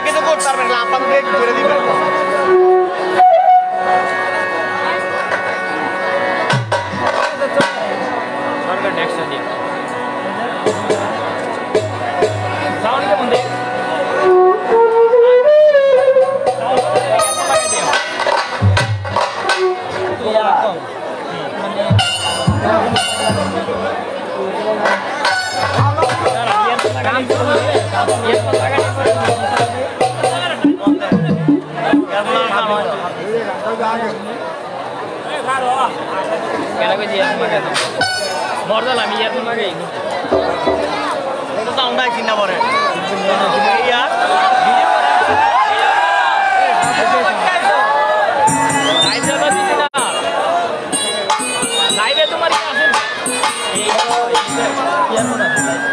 কিছু করতে পারবে না, আপাতত দেখ ঘুরে দিবে। সরকার ট্যাক্সটা দিয়ে সাউন্ড কেমন দেখ Morda la mia tu magari. Itu tahu nggak sih nama orang? Iya. Naik berapa sih kita? Naik itu mari langsung. Iya mana?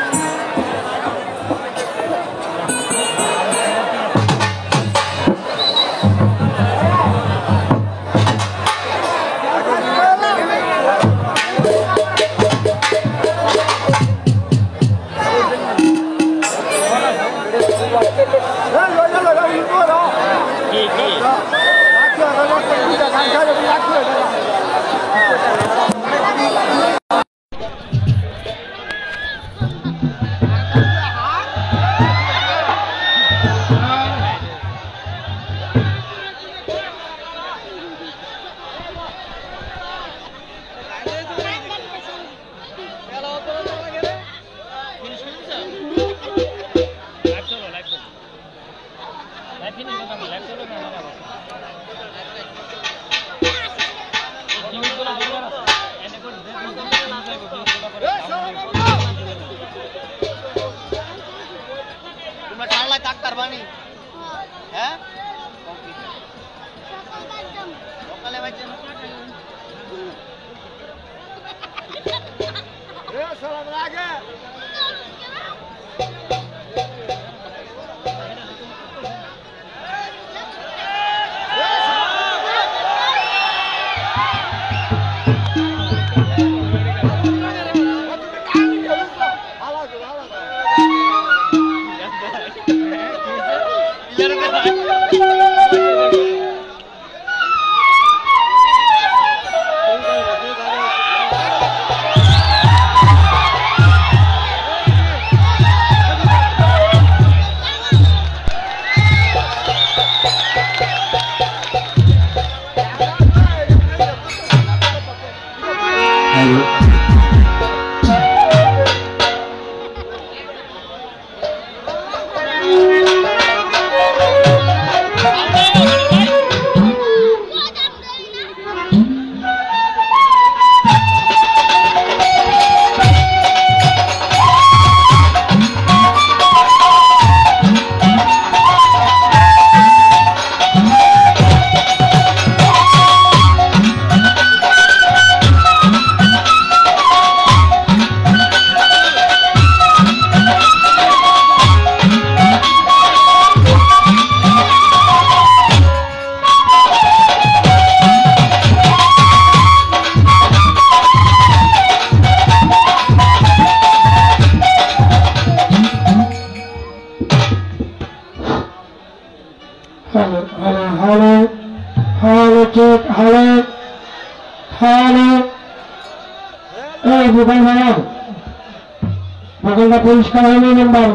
পরিষ্কার হয়নি নাম্বার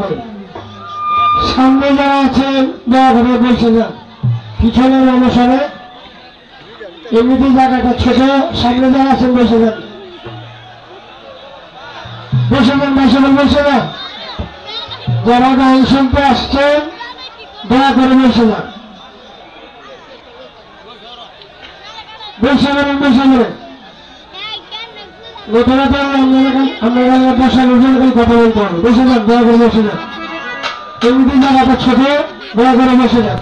সামনে যারা আছেন দয়া করে বসে যান, পিছনের অনুসারে এমনিতে জায়গাটা ছোট, সামনে যারা আছেন বসে যান, বসে যান, বসে যান, বসে যান। যারা গান শুনতে আসছেন দয়া করে বসে যান, বসে যান, বসে যান। নতুন আমরা বসার কথা বলতে হবে, বসে যান, দয়া করে বসে যান। এমনিতে জায়গাটা ছোট, দয়া করে বসে যান।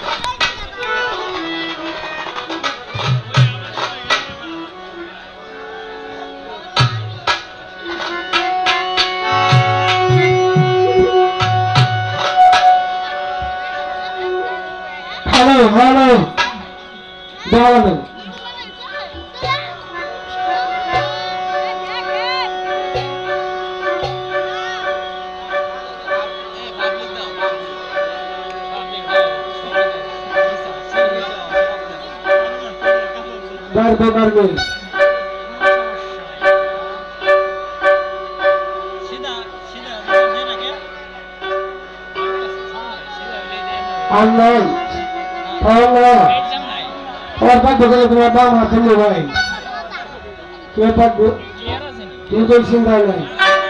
হ্যালো হ্যালো দাঁড়াবেন। গার্বে গার্বে আর নয় তাহলে ওর পাক দোকানে তোমার বাম হাতে মোবাইল কে পাকবো তুই তো চিন্তা নাই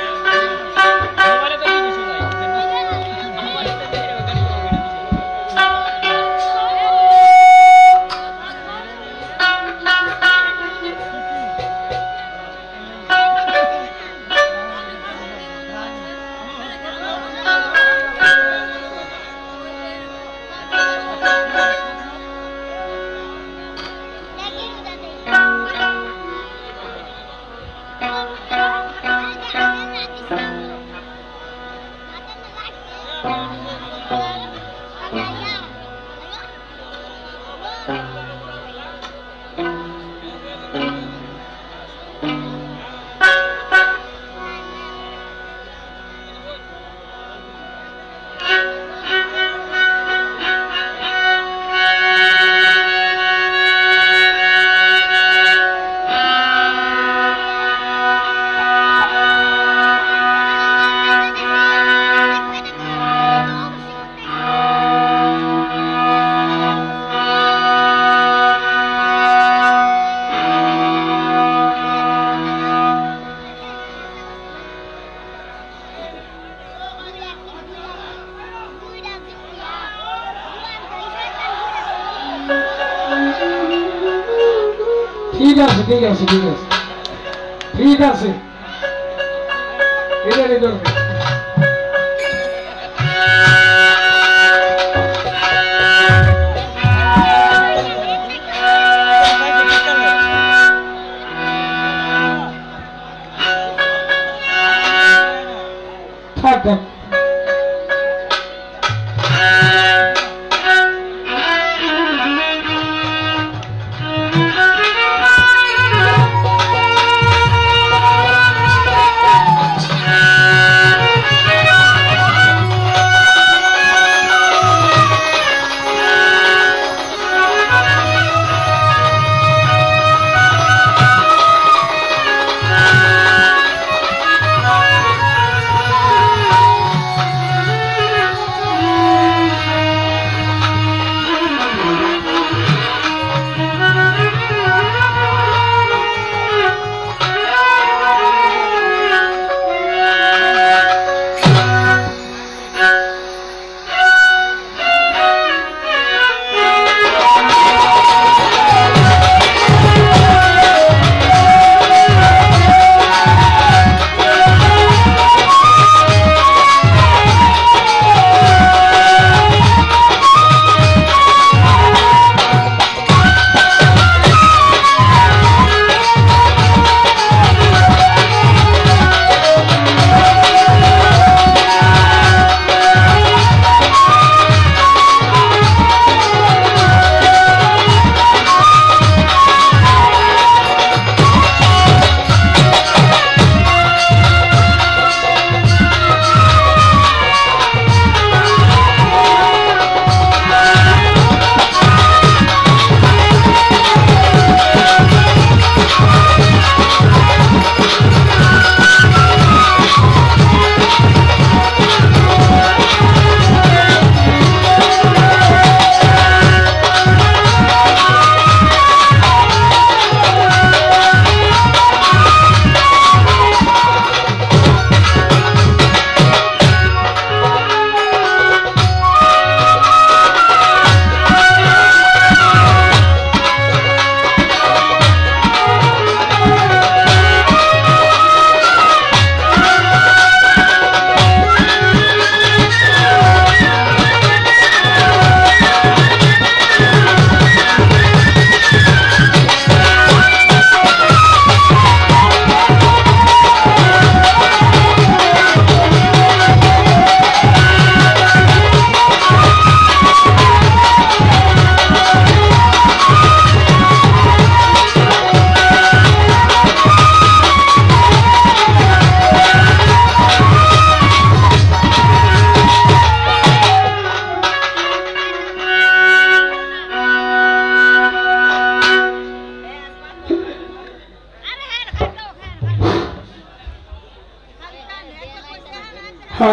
ঠিক আছে ঠিক আছে ঠিক আছে ঠিক আছে এটা নিতে হবে থাক থাক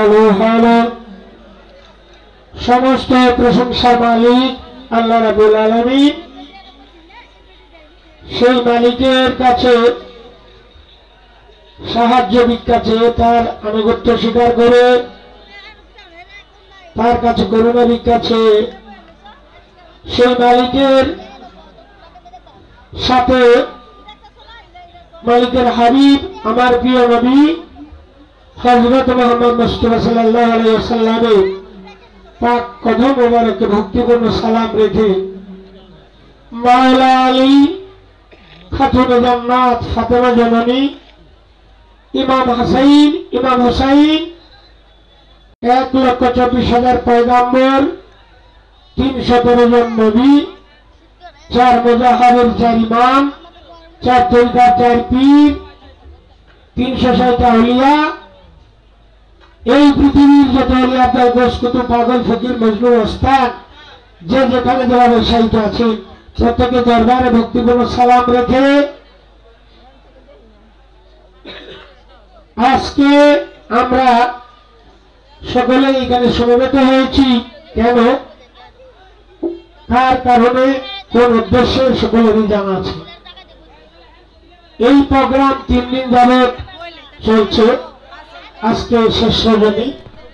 ভালো ভালো সমস্ত প্রশংসা মালিক আল্লাহ রাব্বুল আলামিন। সেই মালিকের কাছে সাহায্য ভিক্ষা চেয়ে তার আনুগত্য স্বীকার করে তার কাছে করুণা ভিক্ষা চেয়ে সেই মালিকের সাথে মালিকের হাবিব আমার প্রিয় নবী হযরত মুহাম্মদ মুস্তাফা সাল্লাল্লাহু আলাইহি ওয়াসাল্লামের পাক কদম মোবারকে ভক্তিপূর্ণ সালাম রেখে মাওলা আলী খাতুনে জান্নাত ফাতেমা জননী ইমাম হাসাইন ইমাম হুসাইন 1,24,000 পয়গম্বর 313 জন নবী 4 মুজাহিদের 4 ইমাম 4 তরিকার 4 পীর 360টা আউলিয়া এই পৃথিবীর যত আউলিয়া আব্দুল গোস কুতুব পাগল ফকির মজনু ওস্তাদ যে যেখানে যেভাবে সাহিত্য আছে প্রত্যেকে দরবারে ভক্তিপূর্ণ সালাম রেখে আজকে আমরা সকলে এখানে সমবেত হয়েছি। কেন, কার কারণে, কোন উদ্দেশ্যে সকলেরই জানা আছে। এই প্রোগ্রাম 3 দিন যাবত চলছে, আজকে শেষ রজনী।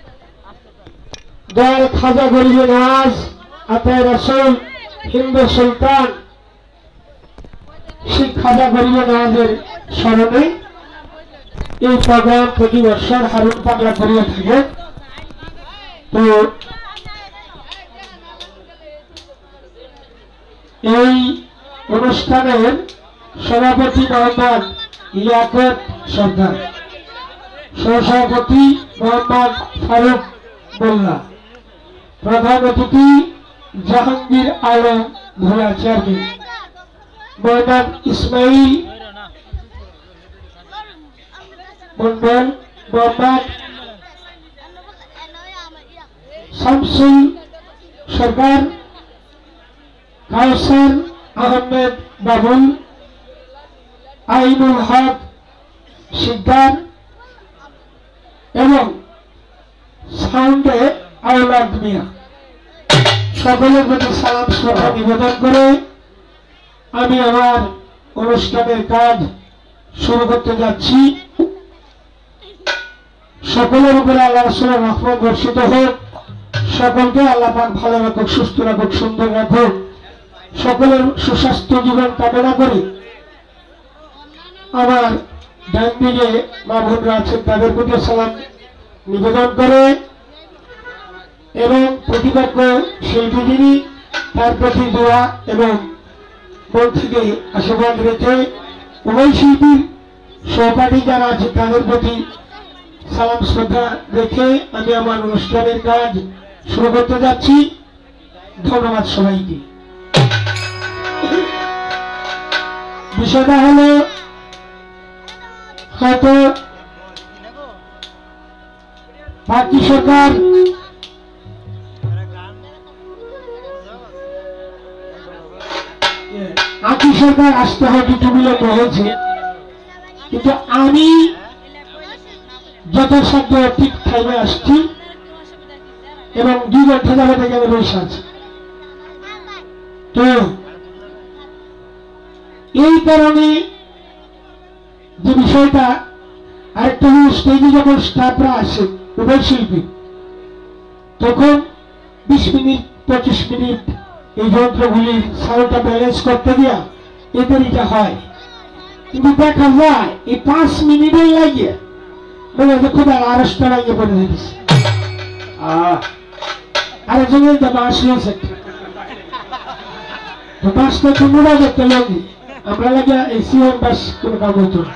দয়াল খাজা গরিবে নওয়াজ আতায়ে রাসূল হিন্দু সুলতান শ্রী খাজা গরিবে নওয়াজের স্মরণে এই প্রোগ্রাম প্রতি বছর হারুন পাগলা করিয়া থাকে। তো এই অনুষ্ঠানের সভাপতি মোহাম্মদ ইয়াকুব সরদার, সহসভাপতি মোহাম্মদ ফারুক মোল্লা, প্রধান অতিথি জাহাঙ্গীর আলম ভোলা চেয়ারম্যান, মোহাম্মদ ইসমাইল মন্ডল, মোহাম্মদ শামসুল সরকার, কাউসার আহমেদ বাবুল, আইনুল হক সিকদার এবং সাউন্ডে আওলাদ মিয়া, সকলের প্রতি সালাম শ্রদ্ধা নিবেদন করে আমি আমার অনুষ্ঠানের কাজ শুরু করতে যাচ্ছি। সকলের উপরে আল্লাহ রাসূলের রহমত বর্ষিত হোক, সকলকে আল্লাহ পাক ভালো রাখুক, সুস্থ রাখুক, সুন্দর রাখুক, সকলের সুস্বাস্থ্য জীবন কামনা করি। আমার ডান দিকে মা বোনরা আছেন, তাদের প্রতি সালাম নিবেদন করে এবং প্রতিপক্ষ শিল্পী যিনি তার প্রতি দোয়া এবং মন থেকে আশীর্বাদ রেখে উভয় শিল্পীর সহপাঠী যারা আছে তাদের প্রতি সালাম শ্রদ্ধা রেখে আমি আমার অনুষ্ঠানের কাজ শুরু করতে যাচ্ছি। ধন্যবাদ সবাইকে। বিষয়টা হলো, হয়তো পার্টি সরকার আসতে হয়তো একটু বিলম্ব হয়েছে, কিন্তু আমি যথাসাধ্য ঠিক টাইমে আসছি এবং 2 ঘন্টা যাবত এখানে বসে আছি। তো এই কারণে যে বিষয়টা, আরেকটা হল স্টেজে যখন স্টাফরা আসে উভয় শিল্পী, তখন 20 মিনিট 25 মিনিট এই যন্ত্রগুলির সাউন্ডটা ব্যালেন্স করতে গিয়া এদের এটা হয়। কিন্তু দেখা যায় এই 5 মিনিটের লাগে মনে হয় খুব আড়সটা লাগিয়ে পড়ে দিয়েছে। আরেকজনের বাঁশ রয়েছে, তো বাঁশটা তোমরা দেখতে লাগে, আমরা লাগে এই সিওর বাস কোনো কাজ হতো না।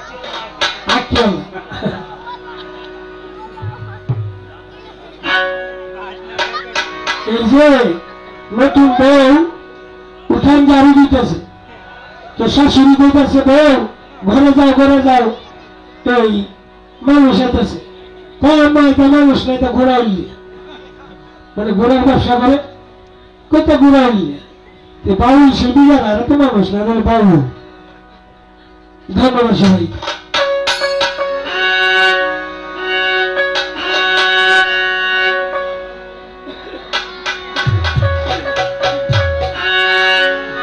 এই যে নতুন বউ উঠান ঝাড়ু দিতেছে, তো শাশুড়ি বলতেছে বউ ঘরে যাও ঘরে যাও, এই মানুষ এতেছে, মানুষ নাই তো ঘোরা উঠলে, মানে ঘোরার ব্যবসা করে কত ঘোরা উঠলে বাউল শিল্পী যারা এরা তো মানুষ না, বাউল। ধন্যবাদ সবাই।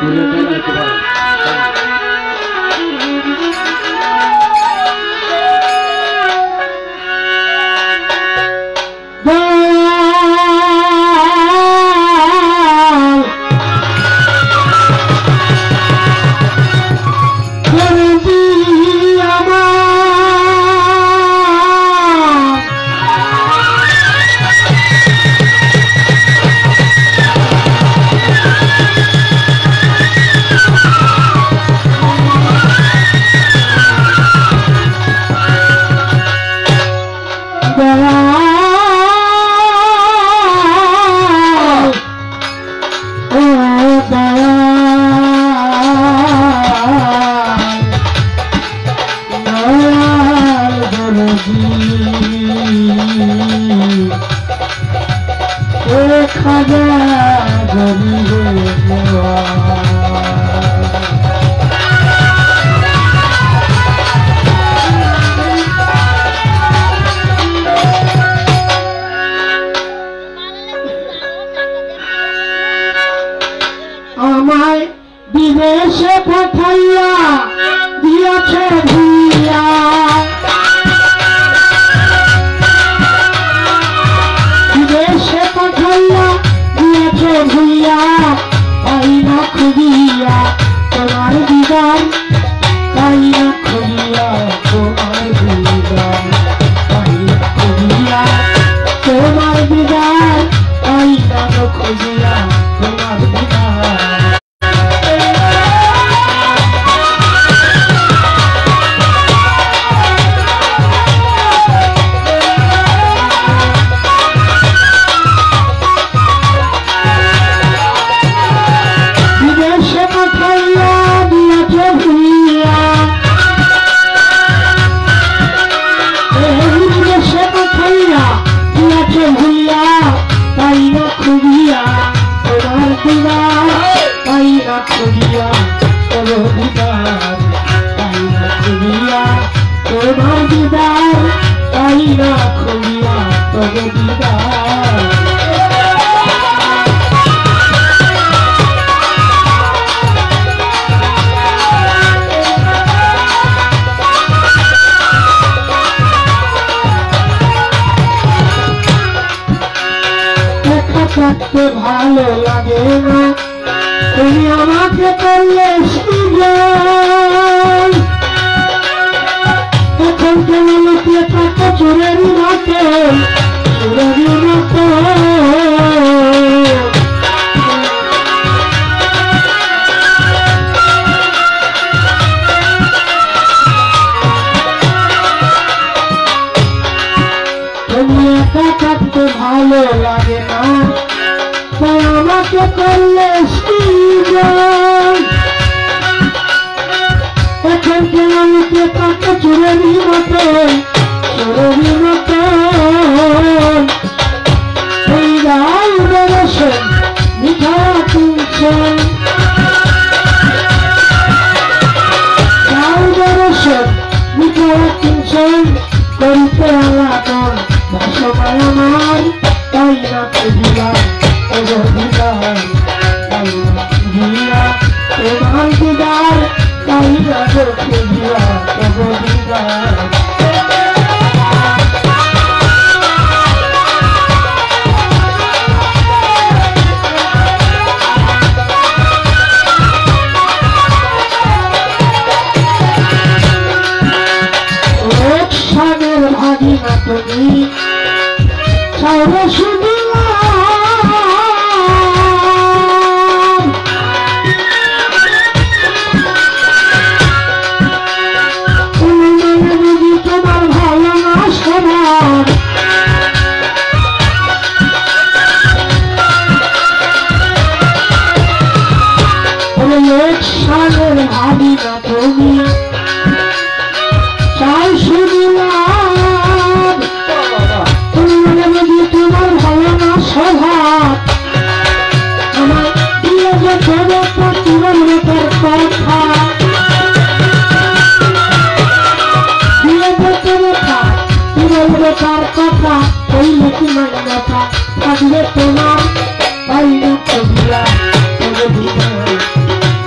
আমায় বিদেশে পাঠাইয়া দিয়াছে ভুইয়া বিদেশে পাঠাইয়া দিয়াছে ভুইয়া পাই না খুঁজিয়া তোমার দিদার পাই না খুঁজিয়া তোমার দিদার পাই না খুঁজিয়া তোমার দিদার পাই না খুঁজিয়া তোমার দিদার থাকতে ভালো লাগে না তুমি আমাকে করলে সুজন এখন কেন লুকিয়ে থাকো চোরেরই মতো চোরেরই মতো তুমি একা থাকতে ভালো লাগে না তাই আমাকে করলে সুজন এখন কেন লুকিয়ে থাকো চোরেরই মতো চোরেরই মতো এই রাই বেরোছেন মিঠা কিনছেন রাই বেরোছেন মিঠা কিনছেন করতে আলাদন ভাষমায় আমার তাই না খুঁজিলাম অবধিকার তাই না খুঁজিয়া তোমার দিদার তাই না খুঁজিয়া অবধিকার ভাগি না তুমি তোমার ভালো না সবার এক সালের ভাবি না তুমি চাই শুনিলাম তোমার ভালো না স্বভাব আমার দিয়ে যে তোমার লোকের কথা দিয়ে যে তোমার লোকের কথা কইলে কি মান্যতা থাকলে তোমার পাইলে কবিরা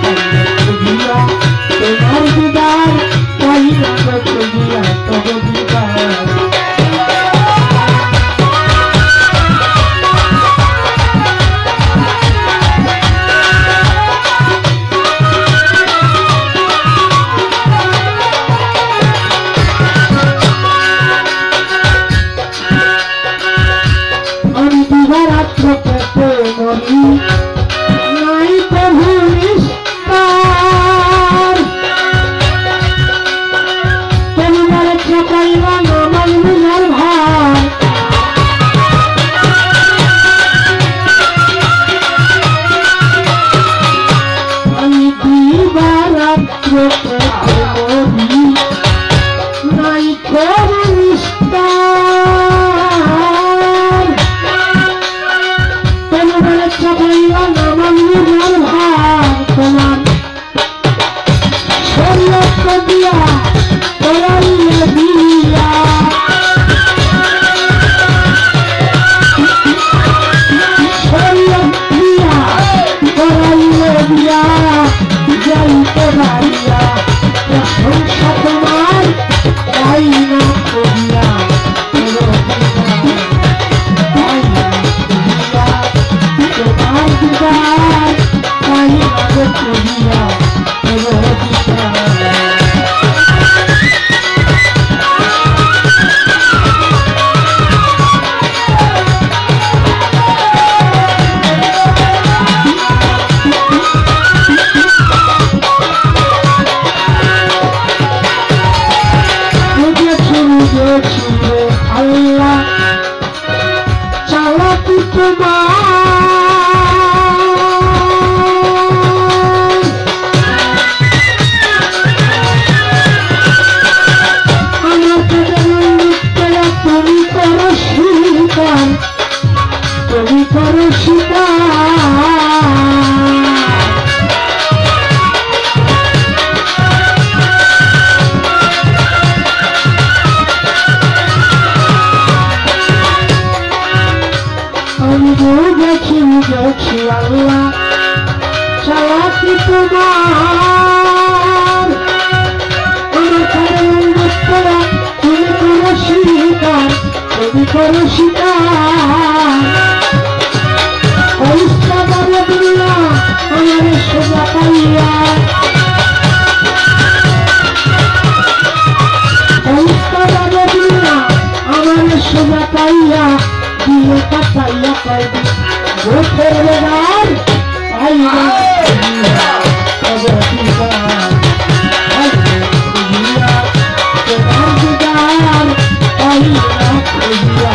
নাই তোমার চাপাইয়া নামাঙ্গির ভার তোমার শরীয়ত দিয়া করাইলে দিয়া শরীয়ত দিয়া করাইলে দিয়া যাইতে বাড়িয়া প্রশংসা তোমার তাই না করিয়া তোমার দিদার তাই না করিয়া আল্লাহ চালাকি তোমার আমার তুমি করো স্বীকার তুমি করো স্বীকার দেখি আল্লাহ চালাকি তোমার তুমি করো স্বীকার তুমি করো স্বীকার পরিষ্কারে দিলা আমার সোজা পাইয়া পরিষ্কারে দিলা আমার সোজা পাইয়া দিয়ে পাইয়া পাইবি গোপের বেগার পাইয়া তোমার দিদার পাইয়া খুঁজিয়া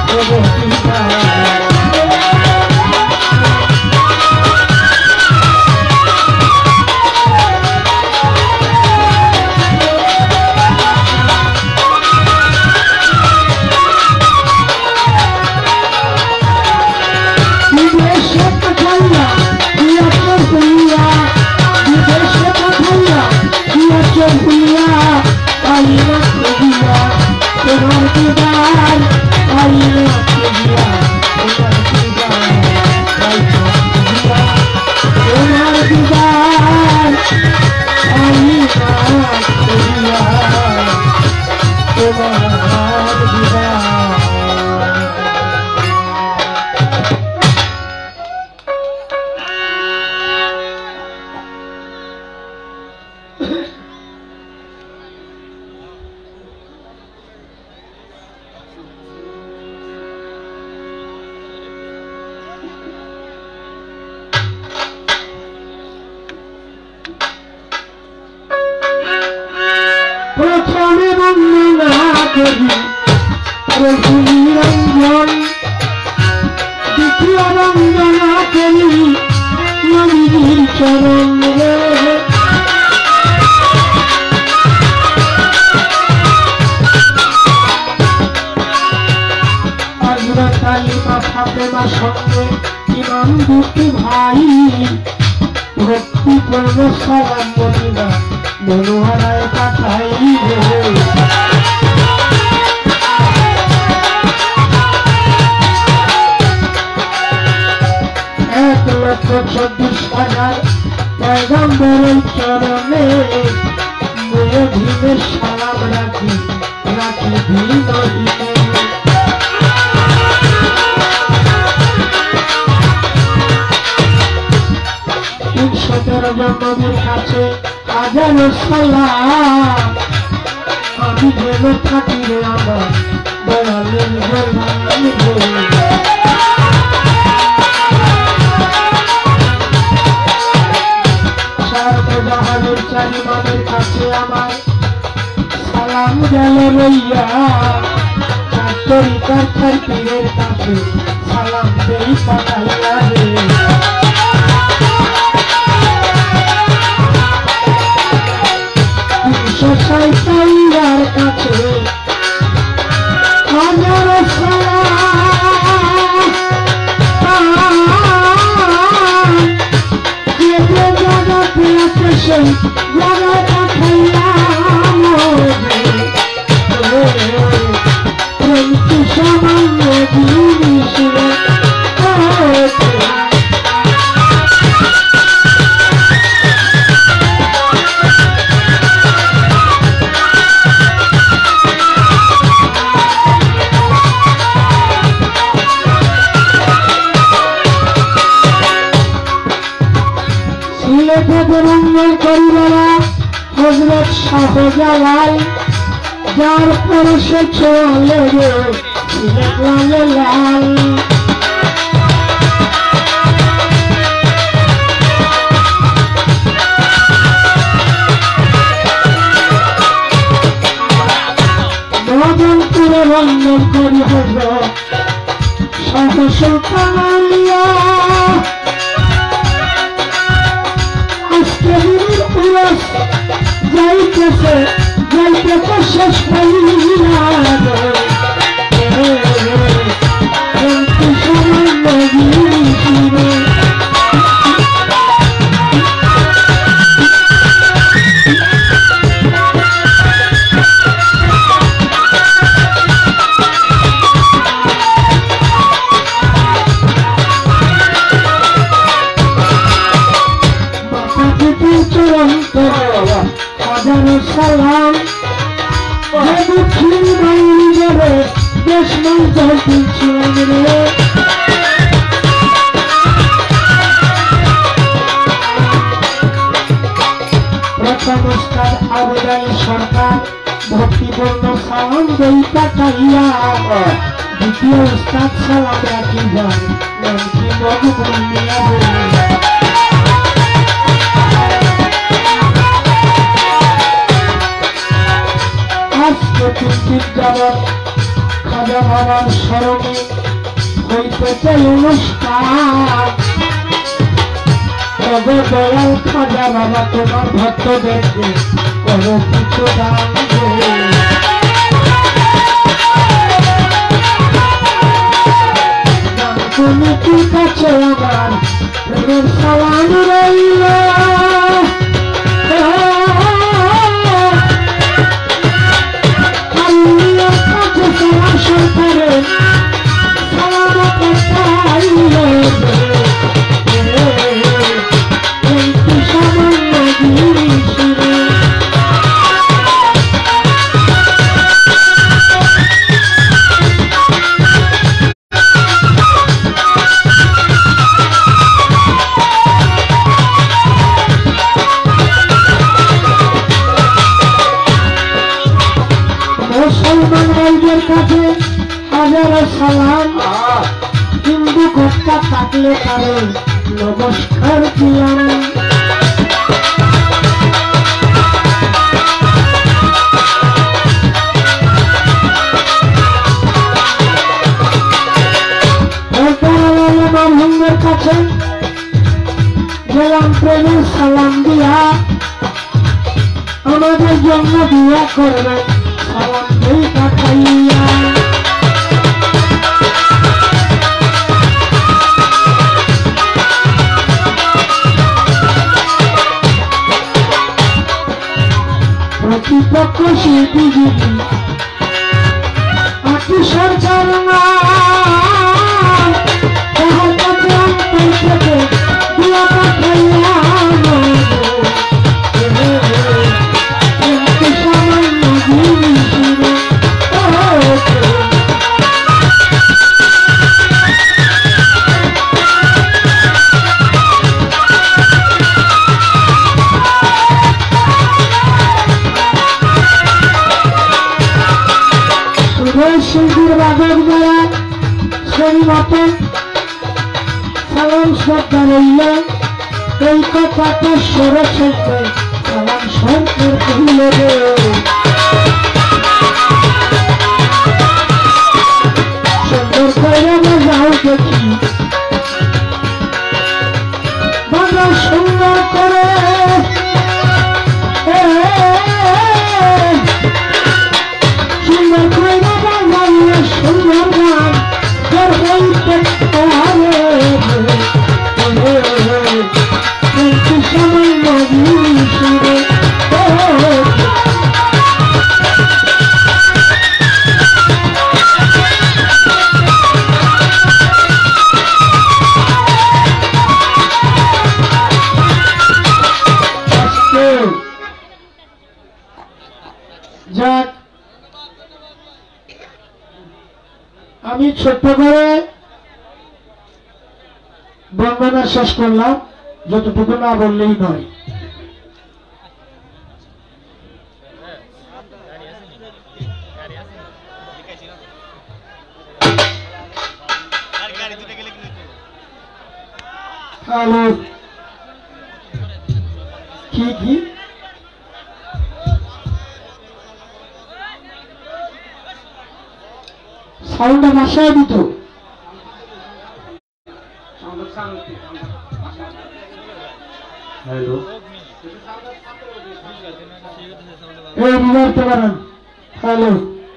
প্রথমে বন্দনা করি রঘুনিরঞ্জন দ্বিতীয় বন্দনা করি নবীর চরণ হযরত আলী বা ফাতেমার সঙ্গে ইমাম দুটি ভাই ভক্তিপূর্ণ সালাম মদিনা মনোহরায় পাঠাইবে এক লক্ষ 24,000 পয়গম্বরের চরণে মুয়ধীনের সালাম রাখি রাখি দিনহীনে 17 জন নবীর কাছে হাজারো সালাম আমি যেন থাকি রে আমার দয়ালের জন্য সর্বজাহানের চারিমানের কাছে আমার সালাম গেল রইয়া তরিকার পীরের কাছে সালাম দেই পাঠাইয়া রে শয়তানের কাছে হাজার সালাম যে যে জায়গাতে আছে সেই জায়গাটা খাইলাম সামান্য জিনিস রঙ্গল করিবারা হযরত শাহজালাল যার পরে সে চলে গে সিলেট লালে লাল মদনপুরে রঙ্গল করি হযরত শাহ সুলতান আলিয়া যাইতেছে যাইতেছে শেষ পাইলা সালাম দক্ষিণ বাইরে দেশ নয় ছিলেন রে প্রথম উস্তাদ আবেদন সরকার ভক্তিপূর্ণ সালাম দেই কাটাইয়া দ্বিতীয় উস্তাদ সালাম রাখি যান নামকি মধুপুর মিয়া খাজা বাবার স্মরণে হইতেছে অনুষ্ঠান দয়াল খাজা বাবা তোমার ভক্তদেরকে করো কিছু দান কমিটির কাছে আমার প্রেমের সালাম রইল সালাম হিন্দু ঘটটা থাকলে তারে নমস্কার দিলাম মামুনের কাছে গেলাম প্রেমের সালাম দিয়া আমাদের জন্য দোয়া করবেন সালাম এই কাটাইয়া প্রতিপক্ষ শিল্পী যদি আটি সরকার তাহার কাছে অন্তর থেকে দিয়া পাঠাইলাম সামান্য জিনিস শিল্পীর বাদক যারা সেই মতন সালাম শ্রদ্ধা রইল এই কথাটা সরে শেষে সালাম সরকার কহিল সুন্দর করে যাও দেখি বাবা সুন্দর করে যাক আমি ছোট্ট করে বন্দনা শেষ করলাম, যতটুকু না বললেই নয়। হ্যালো কি কি সাউন্ডটা বাসায় দিত। হ্যালো এই বিবারতে পারেন। হ্যালো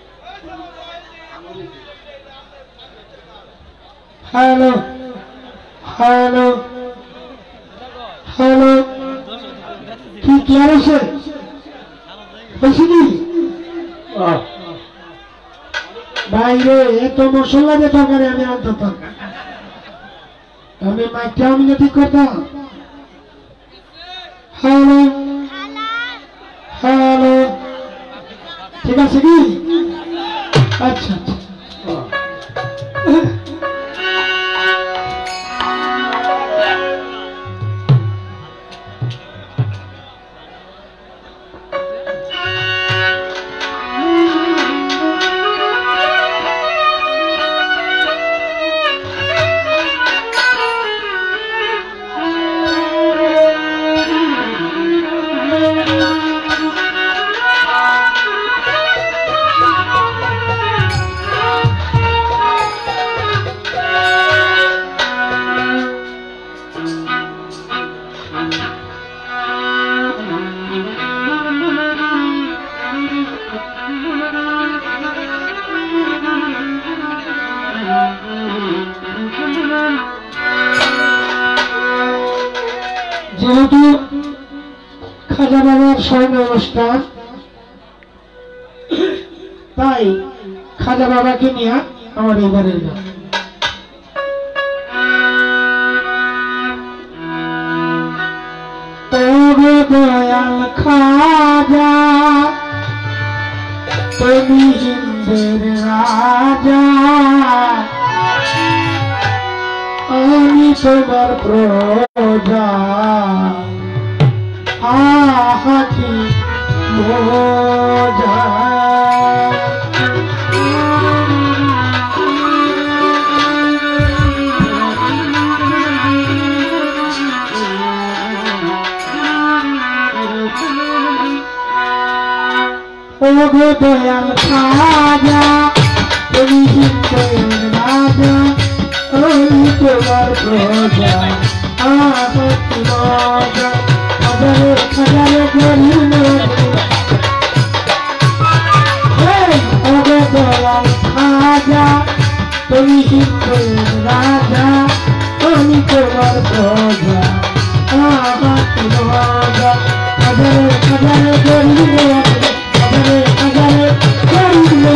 হ্যালো হ্যালো হ্যালো কি ক্লিয়ার আছে হয়েছে কি বাইরে এত মশলা দিয়ে তরকারি আমি অন্তত আমি মাইকটা আমি ঠিক করতাম। হ্যালো হ্যালো ঠিক আছে কি আচ্ছা আচ্ছা যেহেতু খাজা বাবার স্বর্ণ অনুষ্ঠান, তাই খাজা বাবাকে নিয়ে আমার এবারের গান। তবে দয়াল খাজা তুমি হিন্দের রাজা, আমি তোমার প্রজা আহাকি মজা। ওগো দয়াল খাজা তুমি হিন্দের রাজা, আমি তোমার প্রজা আহাকি মজা। হাজারে হাজারে গরিব ওগো দয়াল খাজা তুমি হিন্দের রাজা, আমি তোমার প্রজা আহাকি মজা। হাজারে হাজারে গরিব হাজারে হাজারে গরিব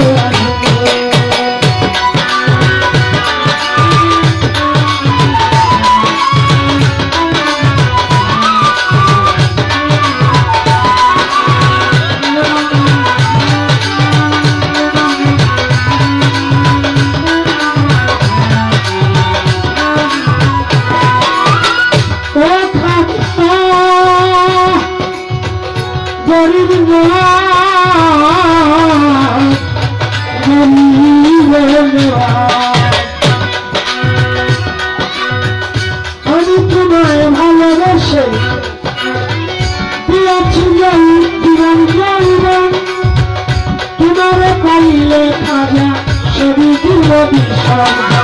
আমি তোমায় ভালোবাসে দিয়েছি জীবন জীবন, তোমার পাইলে খাজা ছবি দিব বিসর্জন।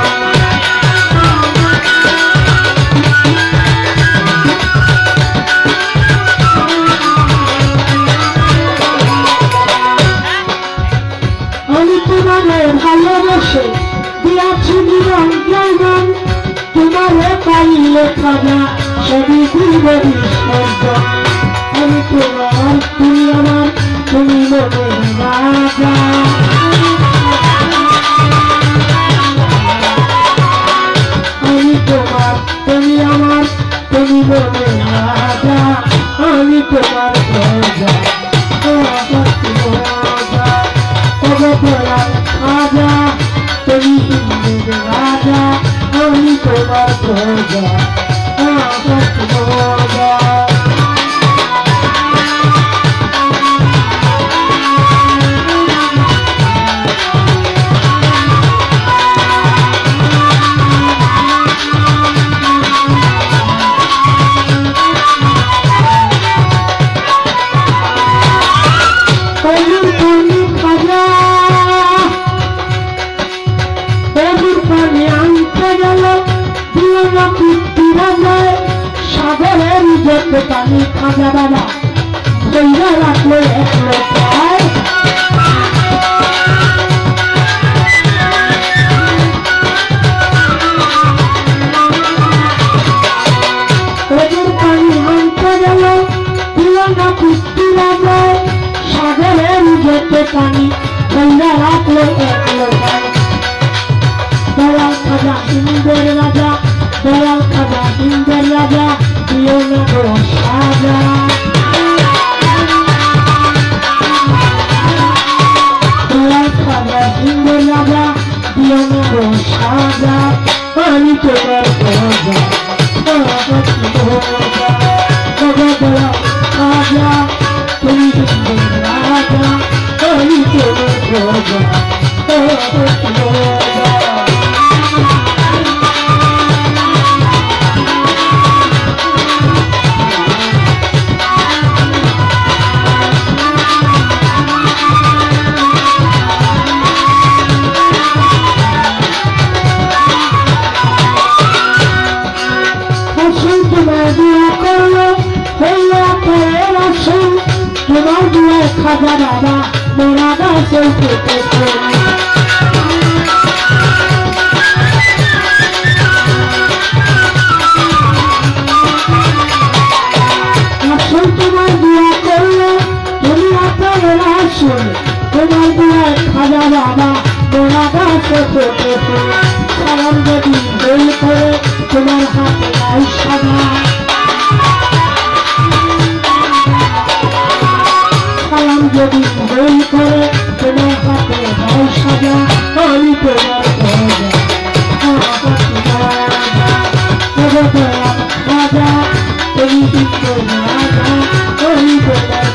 আমি তোমারে ভালোবাসে দিয়েছি জীবন জীবন, তোমারে পাইলে খাজা ছবি দিব বিসর্জন। আমি তোমার তুমি আমার তুমি মনের রাজা, আমি তোমার তুমি আমার তুমি মনের রাজা, আমি তোমার প্রজা আহাকি মজা। খাজা বাবা কইরা রাখলো এক লোটায় ওদের পানি আনতে গেল দিল না কুস্তি লাগায় সাগরের যেতে পানি কইরা রাখলো এক লোটায় দয়াল খাজা হিন্দের রাজা দয়াল খাজা হিন্দের রাজা দিও না গো সাজা দয়াল খাজা হিন্দের রাজা দিও না গো সাজা আমি তোমার রাজা দয়াল খাজা তুমি হিন্দের রাজা আমি তোমার রাজা খাজা বাবা মোরা গাছে উঠেছে আসল তোমার দোয়া করলো তুমি আপনার আসল তোমার দোয়ায় খাজা বাবা মোরা গাছে উঠেছে সালাম যদি বই করে তোমার হাতে নাই সাদা সালাম যদি বই করে তোমার হাতে নাই সাজা আমি তোমার রাজা তুমি কিন্তু রাজা আমি তোমার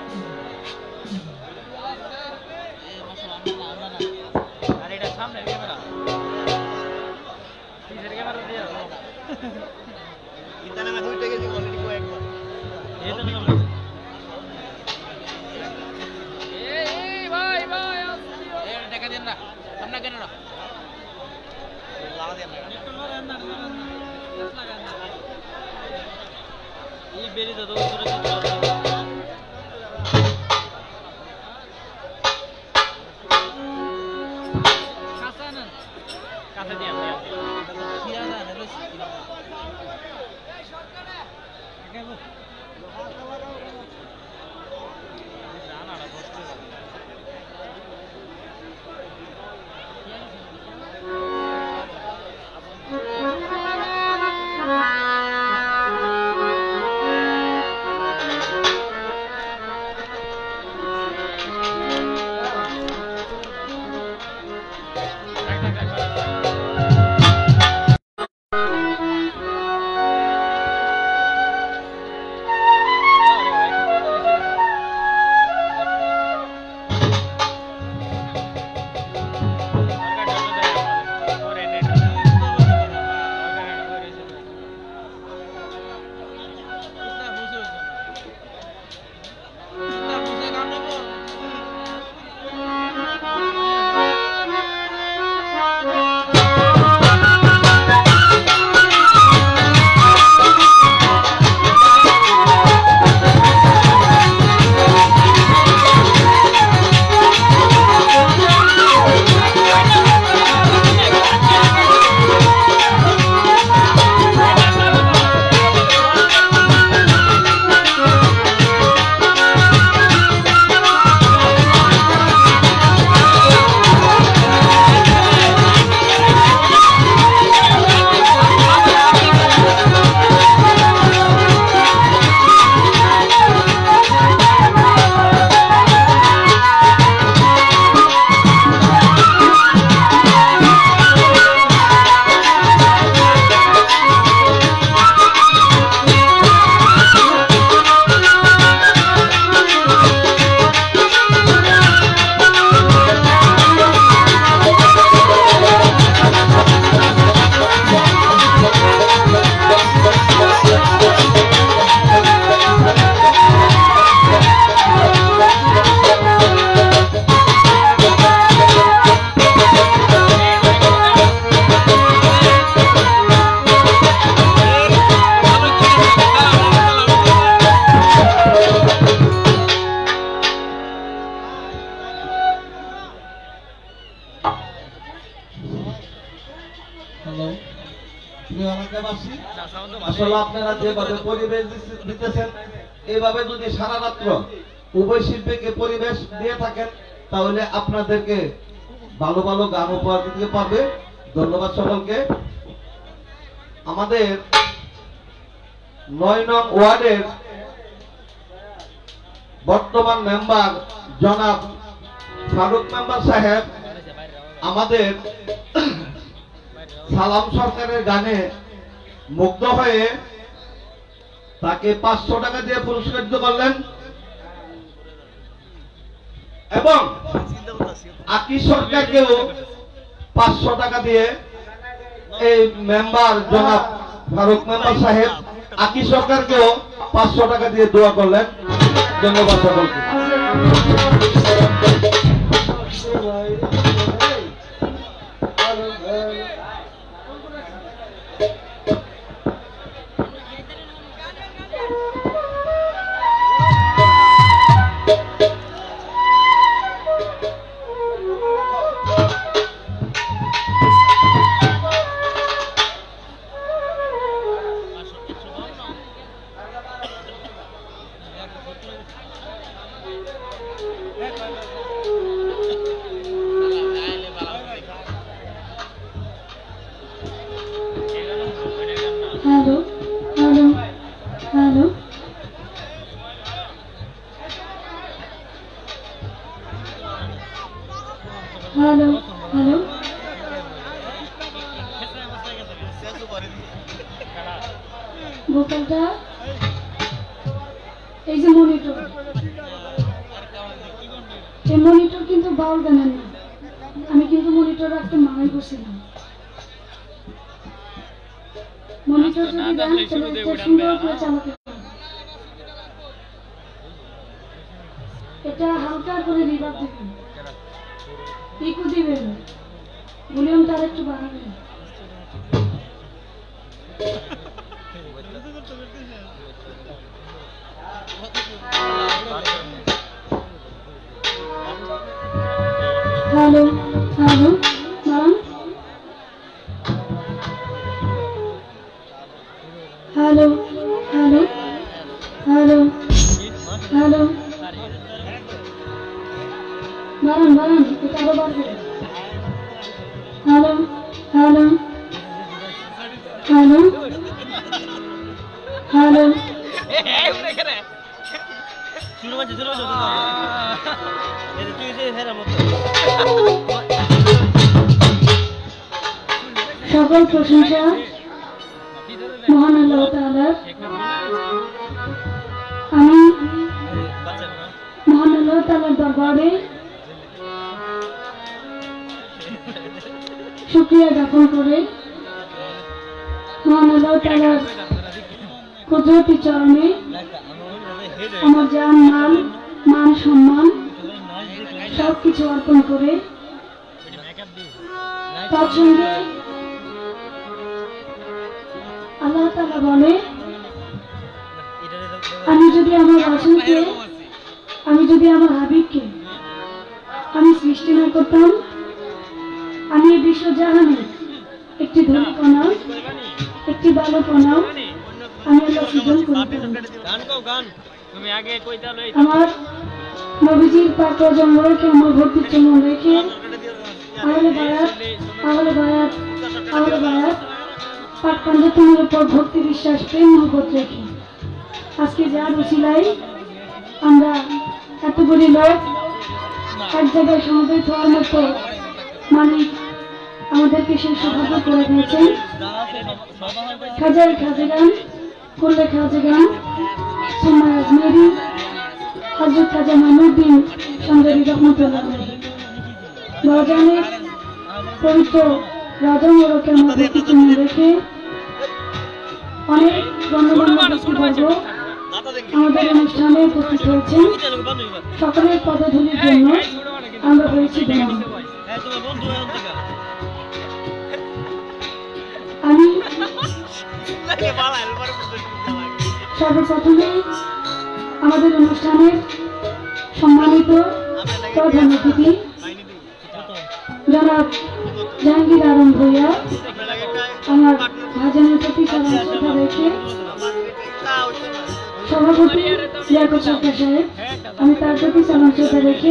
আর এটা সামনে আসলে আপনারা যেভাবে পরিবেশ দিতেছেন এইভাবে যদি সারা রাত্র উভয় শিল্পীকে পরিবেশ দিয়ে থাকেন তাহলে আপনাদেরকে ভালো ভালো গান উপহার দিতে পারবে। ধন্যবাদ সকলকে। আমাদের 9 নং ওয়ার্ডের বর্তমান মেম্বার জনাব ফারুক মেম্বার সাহেব আমাদের সালাম সরকারের গানে মুগ্ধ হয়ে তাকে 500 টাকা দিয়ে পুরস্কৃত করলেন এবং আকি সরকারকেও 500 টাকা দিয়ে এই মেম্বার জনাব ফারুক মেম্বার সাহেব আকি সরকারকেও 500 টাকা দিয়ে দোয়া করলেন। ধন্যবাদ সকলকে। Hello, hello, hello. Hello, hello. ভোকালটা এই যে মনিটর, এই মনিটর কিন্তু বাউল গানের না। আমি কিন্তু মনিটর রাখতে মানাই করছিলাম। মনিটর যদি দেন তাহলে এটা সুন্দর করে চালাতে পারবেন। এটা হালকা করে রিভার্ব দিবেন, ইকো দিবেন, ভলিউমটা আরেকটু বাড়াবেন। Hello hello ma'am, hello hello hello hello, বাড়ান বাড়ান, এটা আরো বাড়বে। হ্যালো হ্যালো হ্যালো হ্যালো, সকল প্রশংসা মহান আল্লাহ তাআলার। আমি মহান আল্লাহ তাআলার দরবারে শুকরিয়া জ্ঞাপন করে মহান আল্লাহ তাআলার কুদরতি চরণে আমার জান মাল মান সম্মান সবকিছু অর্পণ করে তার সঙ্গে আল্লাহ তাআলা বলে, আমি যদি আমার রাসূলকে, আমি যদি আমার হাবিবকে আমি সৃষ্টি না করতাম, আমি এই বিশ্ব জাহানে একটি ধূলিকণা, একটি বালুকণা আমি আল্লাহ সৃজন করতাম। আমার নবীজির পাক জন্ম রেখে, আমার ভক্তির জন্য রেখে, আহলে বায়াত আহলে বায়াত আহলে বায়াত পাক পাঞ্জাতনের উপর ভক্তি বিশ্বাস প্রেম মহব্বত রেখে আজকে যার উসিলায় আমরা এতগুলি লোক এক জায়গায় সমবেত হওয়ার মতো মালিক আমাদেরকে সেই সৌভাগ্য করে দিয়েছেন। খাজার খাজেগান করলে খাজেগান সুম্মা আজমেরি হযরত খাজা মাইনুদ্দিন সন্দেরী রহমাতুল্লাহ রমজানের পবিত্র রজব মোবারকে আমাদের পিছনে রেখে অনেক গণ্যমান্য ব্যক্তিবর্গ আমাদের অনুষ্ঠানে উপস্থিত হয়েছেন। সকলের পদধূলির জন্য আমরা হয়েছি ধন্য। আমি সর্বপ্রথমে আমাদের অনুষ্ঠানের সম্মানিত প্রধান অতিথি জনাব জাহাঙ্গীর আলম ভূঁইয়া, আমার ভাজনের প্রতি শ্রদ্ধা রেখে সভাপতি লিয়াকত সরকার সাহেব, আমি তার প্রতি শ্রদ্ধা রেখে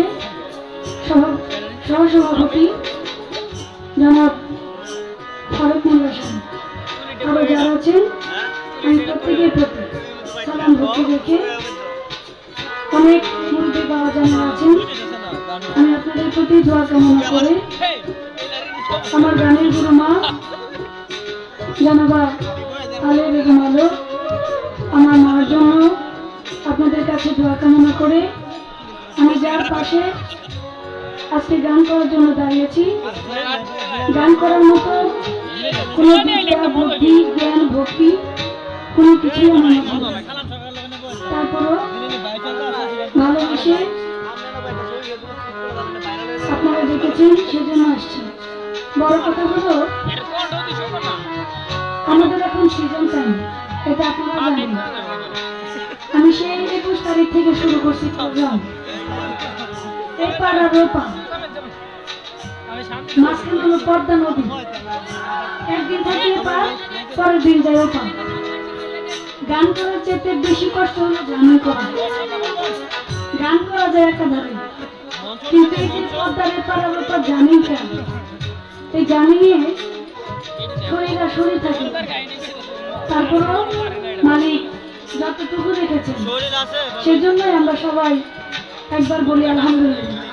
সহসভাপতি জনাব ফারুক মোল্লা সাহেব, আরো যারা আছেন আমি প্রত্যেকের প্রতি সালাম ভক্তি রেখে, অনেক মুরব্বি বাবা জানা আছেন, আমি আপনাদের প্রতি দোয়া কামনা করে আমার গানের গুরু মা জানাবা আলে বেগম আলো, আমার মার জন্য আপনাদের কাছে দোয়া কামনা করে আমি যার পাশে আজকে গান করার জন্য দাঁড়িয়েছি, গান করার মতো কোনো বিদ্যা বুদ্ধি জ্ঞান ভক্তি কোনো কিছুই আমার মধ্যে নেই। তারপরও ভালোবেসে আপনারা দেখেছেন সেজন্য আসছি। বড় কথা হলো আমাদের এখন সিজন টাইম, এটা আপনারা জানেন। আমি সেই 21 তারিখ থেকে শুরু করছি প্রোগ্রাম, এপার আর ওপার, মাঝখানে হলো পদ্মা নদী, একদিন থাকে এপার, পরের দিন যায় ওপার। গান করার চেয়ে বেশি কষ্ট হলো গান করা। গান করা যায় একাধারে, কিন্তু এই যে পদ্মার এপার আর ওপার জানেন কেন? এই জানি নিয়ে শরীর থাকে। তারপরও মালিক যতটুকু রেখেছেন সেজন্যই আমরা সবাই একবার বলি আলহামদুলিল্লাহ।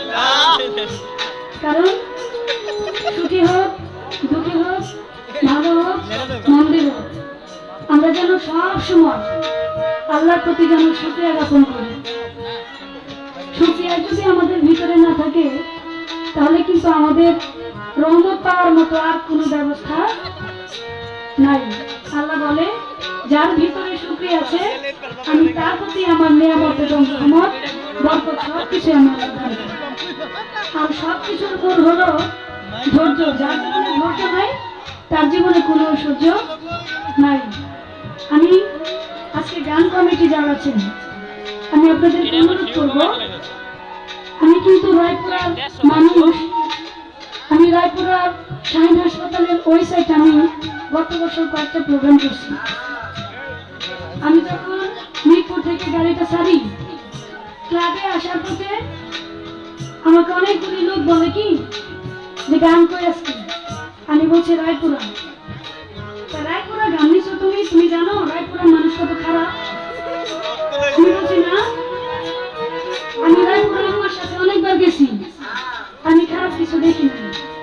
কারণ সুখী হোক দুঃখী হোক ভালো হোক মন্দির হোক, আমরা যেন সব সময় আল্লাহর প্রতি যেন শুকরিয়া জ্ঞাপন করি। শুকরিয়া যদি আমাদের ভিতরে না থাকে তাহলে কিন্তু আমাদের রহমত পাওয়ার মতো আর কোনো ব্যবস্থা নাই। আল্লাহ বলে যার ভিতরে শুকরিয়া আছে আমি তার প্রতি আমার নিয়ামত এবং রহমত বরকত সবকিছু আমি আল্লাহ দান করি। আর সবকিছুর মূল হলো ধৈর্য। যার জীবনে ধৈর্য নাই তার জীবনে কোনো সহ্য নাই। আমি আজকে গান কমিটি যারা আছেন আমি আপনাদের অনুরোধ করবো, আমি কিন্তু রায়পুরার মানুষ, আমি রায়পুরার শাহিন হাসপাতালের ওই সাইড আমি গত বছর কয়েকটা প্রোগ্রাম করছি। আমি যখন মিরপুর থেকে গাড়িটা ছাড়ি ক্লাবে আসার পথে আমাকে অনেকগুলি লোক বলে কি যে গান করে আসছি। আমি বলছি রায়পুরা। রায়পুরা গান নিছো তুমি, তুমি জানো রায়পুরার মানুষ কত খারাপ? আমি বলছি না, আমি রায়পুরা আমার সাথে অনেকবার গেছি, আমি খারাপ কিছু দেখিনি।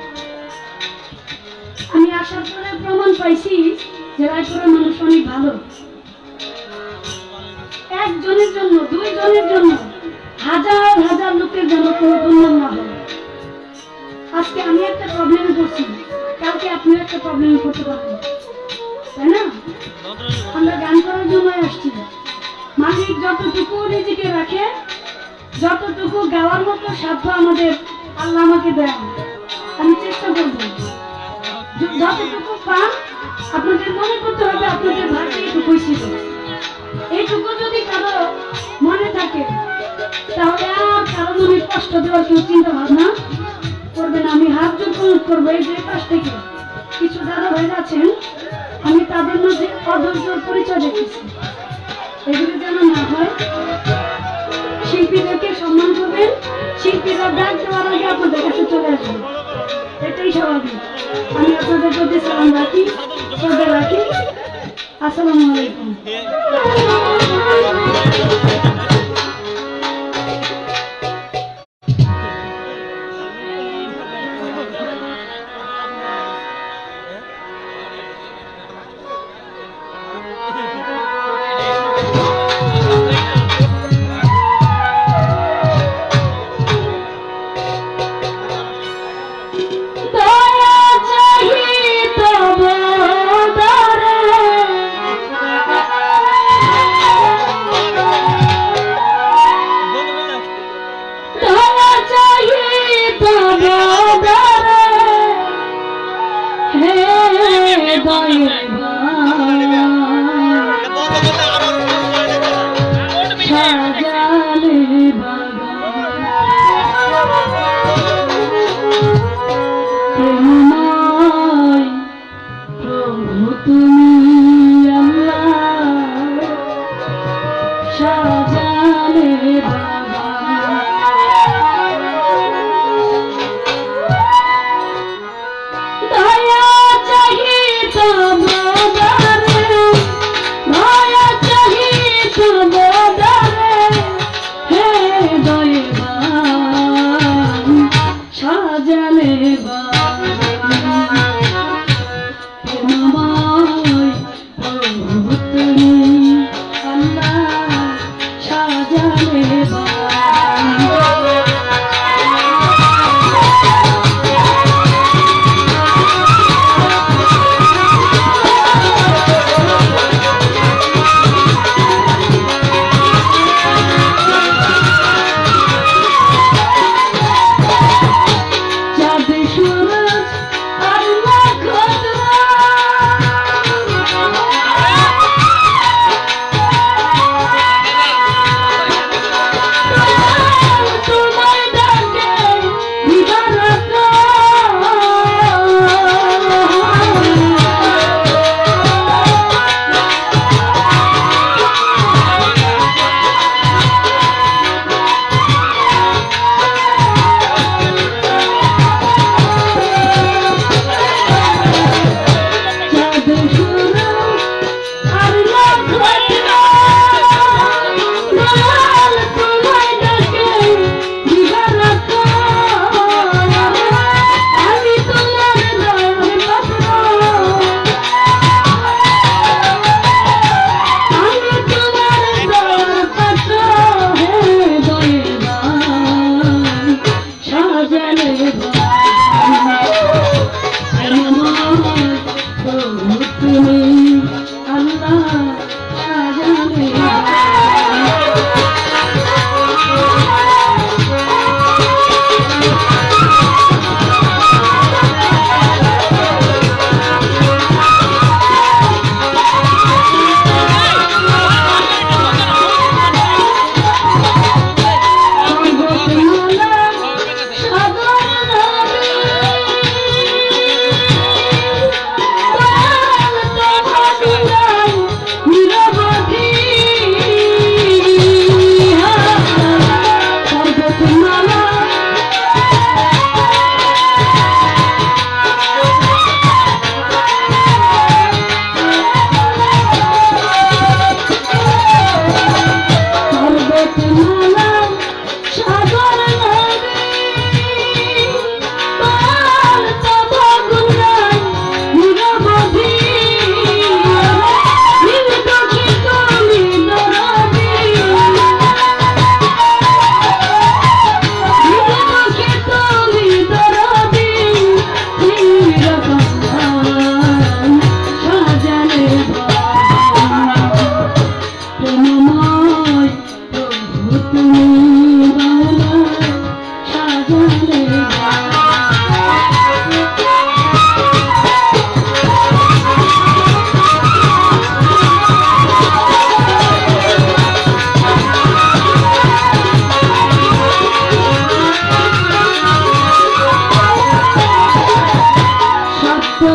আমি আসার পরে প্রমাণ পাইছি যে রায়পুরের মানুষ অনেক ভালো। একজনের জন্য, দুইজনের জন্য, হাজার হাজার লোকের জন্য কোনো দুর্নাম না হয়। আজকে আমি একটা প্রবলেমে পড়ছি, কালকে আপনিও একটা প্রবলেমে পড়তে পারবেন, তাই না? আমরা গান করার জন্য আসছি। মালিক যতটুকু নিজেকে রাখে, যতটুকু গাওয়ার মতো সাধ্য আমাদের আল্লাহ আমাকে দেন, আমি চেষ্টা করব যতটুকু পান আপনাদের মনে করতে হবে আপনাদের ভাগ্যে এইটুকুই ছিল। এইটুকু যদি কারো মনে থাকে তাহলে আর কারো মনে কষ্ট দেওয়ার কেউ চিন্তা ভাবনা করবে না। আমি হাত জোর অনুরোধ করবো এই যে পাশ থেকে কিছু দাদা ভাইরা আছেন, আমি তাদের মধ্যে অধৈর্যের পরিচয় দেখেছি, এগুলো যেন না হয়। শিল্পীদেরকে সম্মান করবেন, শিল্পীরা ডাক দেওয়ার আগে আপনাদের কাছে চলে আসবেন, এটাই স্বাভাবিক। আমি আপনাদের প্রতি সালাম রাখি, শ্রদ্ধা রাখি। আসসালামু আলাইকুম। দয়া চাহি তো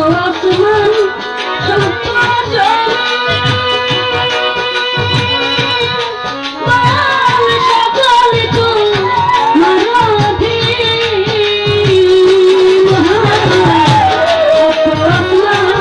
আসমান সত্য জলে দয়াল সকলে তোমার অধীন সত্য আসমান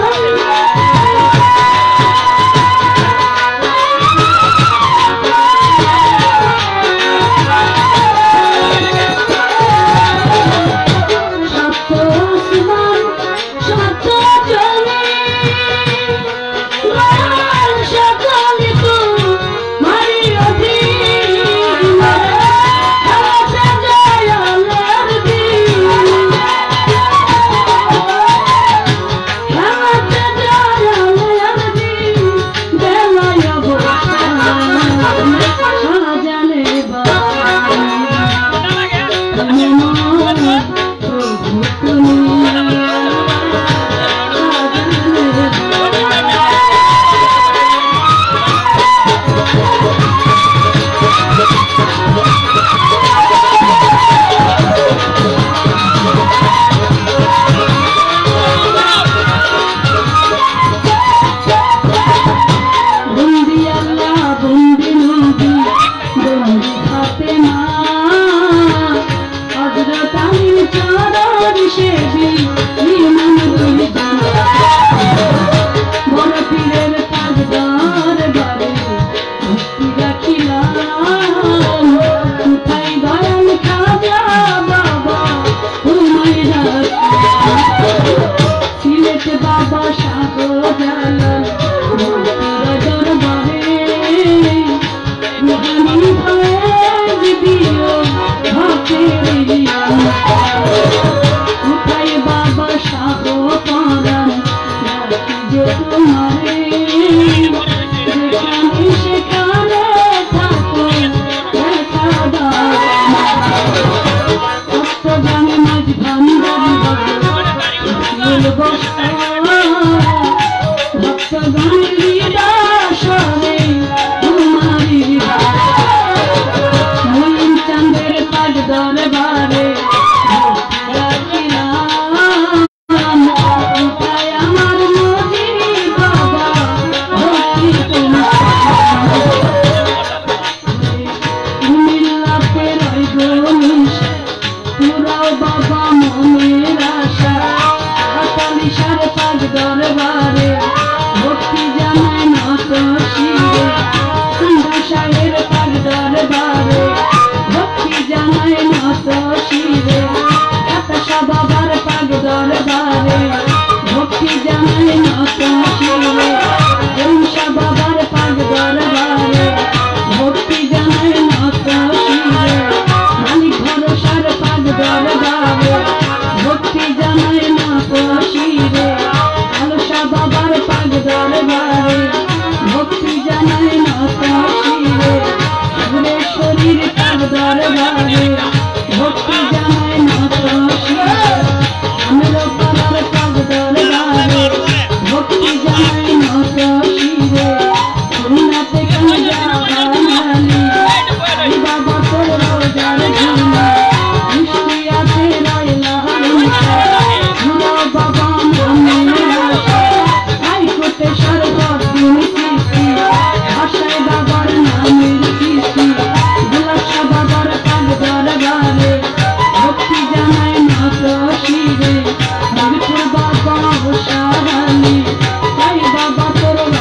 বাবা তোর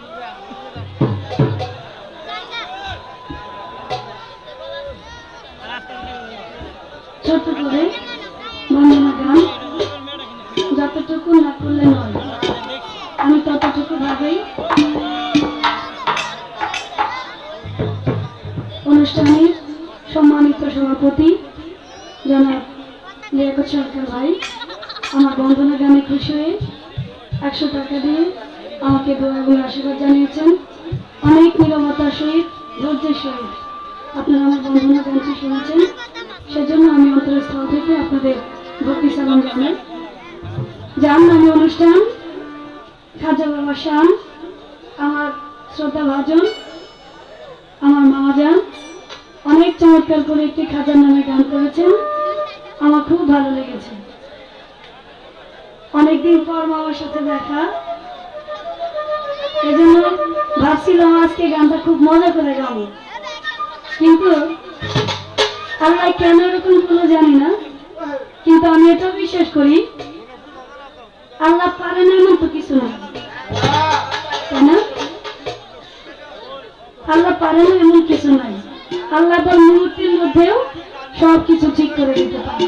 ছোট করে বন্দনা গান যতটুকু না করলে নয়, আমি ততটুকু ভাবেই অনুষ্ঠানের সম্মানিত সভাপতি জনাব লিয়াকত সরকার ভাই আমার বন্দনা গানে খুশি হয়ে 100 টাকা দিয়ে আমাকে দোয়া এবং আশীর্বাদ জানিয়েছেন। অনেক নীরবতার সহিত ধৈর্যের সহিত আপনারা আমার বন্দনা গানটি শুনেছেন, সেজন্য আমি অন্তরস্থল থেকে আপনাদের ভক্তি সালাম জানাই। যার নামে অনুষ্ঠান খাজা বাবা শান, আমার শ্রদ্ধা ভাজন, আমার মামা যান অনেক চমৎকার করে একটি খাজার নামে গান করেছেন, আমার খুব ভালো লেগেছে। অনেকদিন পর মামার সাথে দেখা, এজন্য ভাবছিলাম আজকে গানটা খুব মজা করে গাবো, কিন্তু আল্লাহ কেন এরকম করলো জানি না, কিন্তু আমি এটাও বিশ্বাস করি আল্লাহ পারে না এমন তো কিছু না, তাই না? আল্লাহ পারে না এমন কিছু নাই, আল্লাহ তার মুহূর্তের মধ্যেও সবকিছু ঠিক করে দিতে পারে।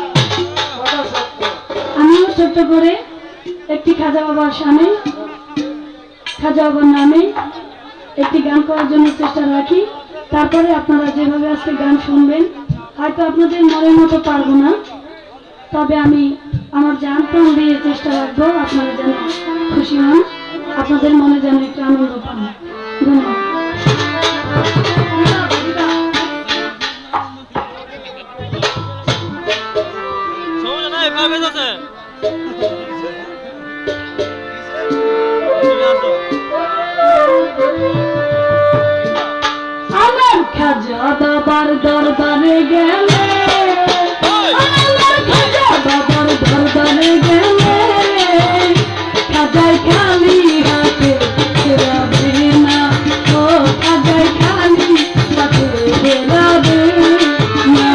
আমিও ছোট্ট করে একটি খাজা বাবার সামনে খাজা বাবার নামে একটি গান করার জন্য চেষ্টা রাখি। তারপরে আপনারা যেভাবে আজকে গান শুনবেন হয়তো আপনাদের মনের মতো পারবো না, তবে আমি আমার জান প্রাণ দিয়ে চেষ্টা রাখবো আপনারা যেন খুশি হন, আপনাদের মনে যেন একটু আনন্দ পান। ধন্যবাদ। আমার খাজা বাবার দরবারে গেলে, আমার খাজা বাবার দরবারে গেলে খাজাই খালি হাতে ফেরাবে না, ও খাজাই খালি হাতে ফেরাবে না।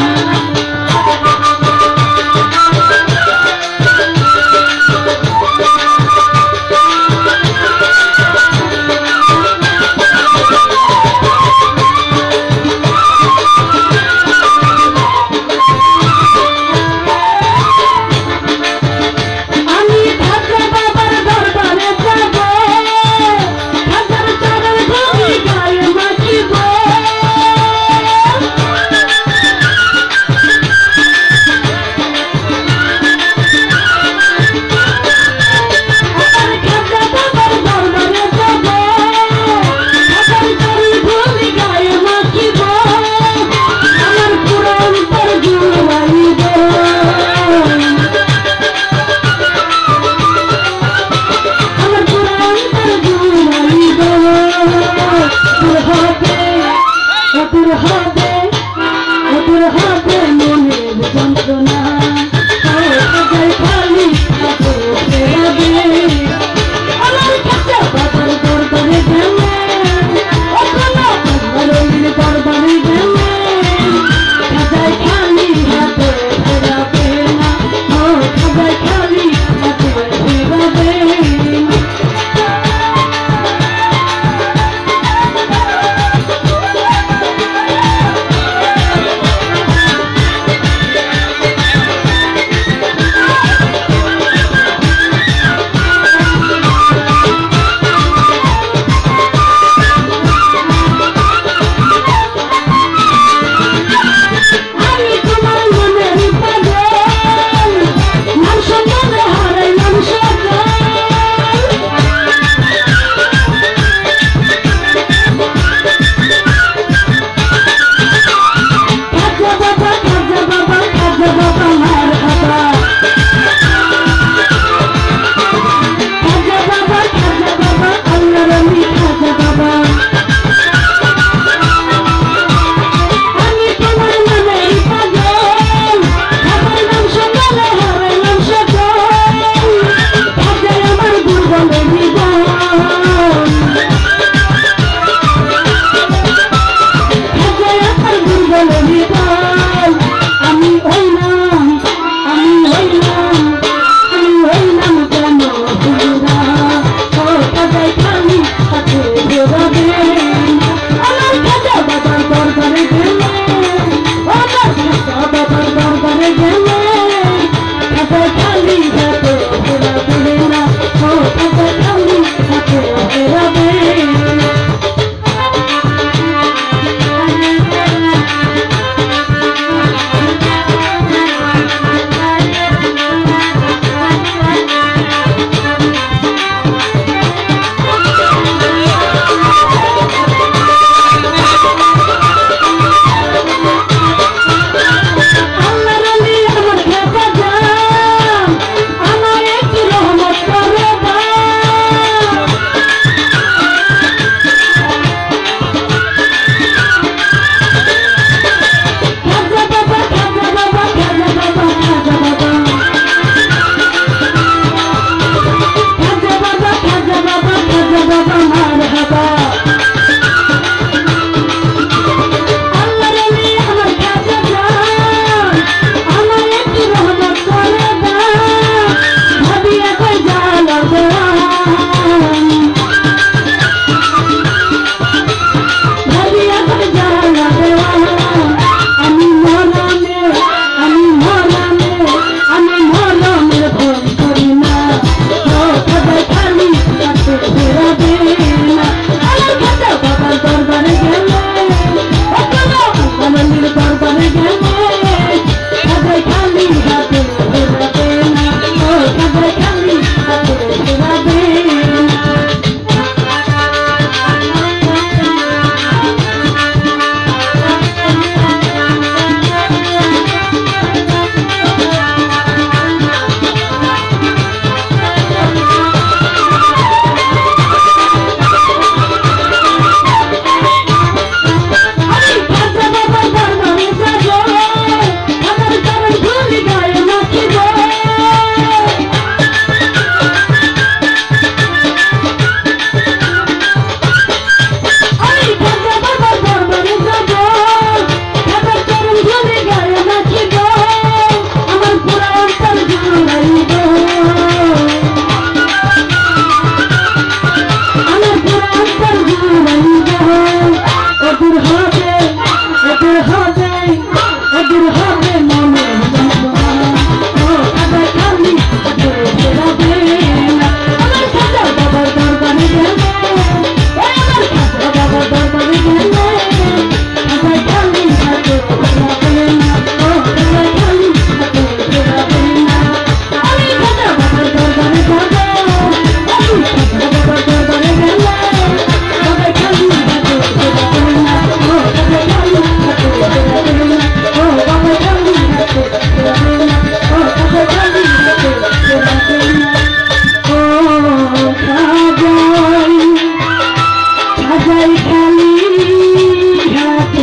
যাই খালি হাতে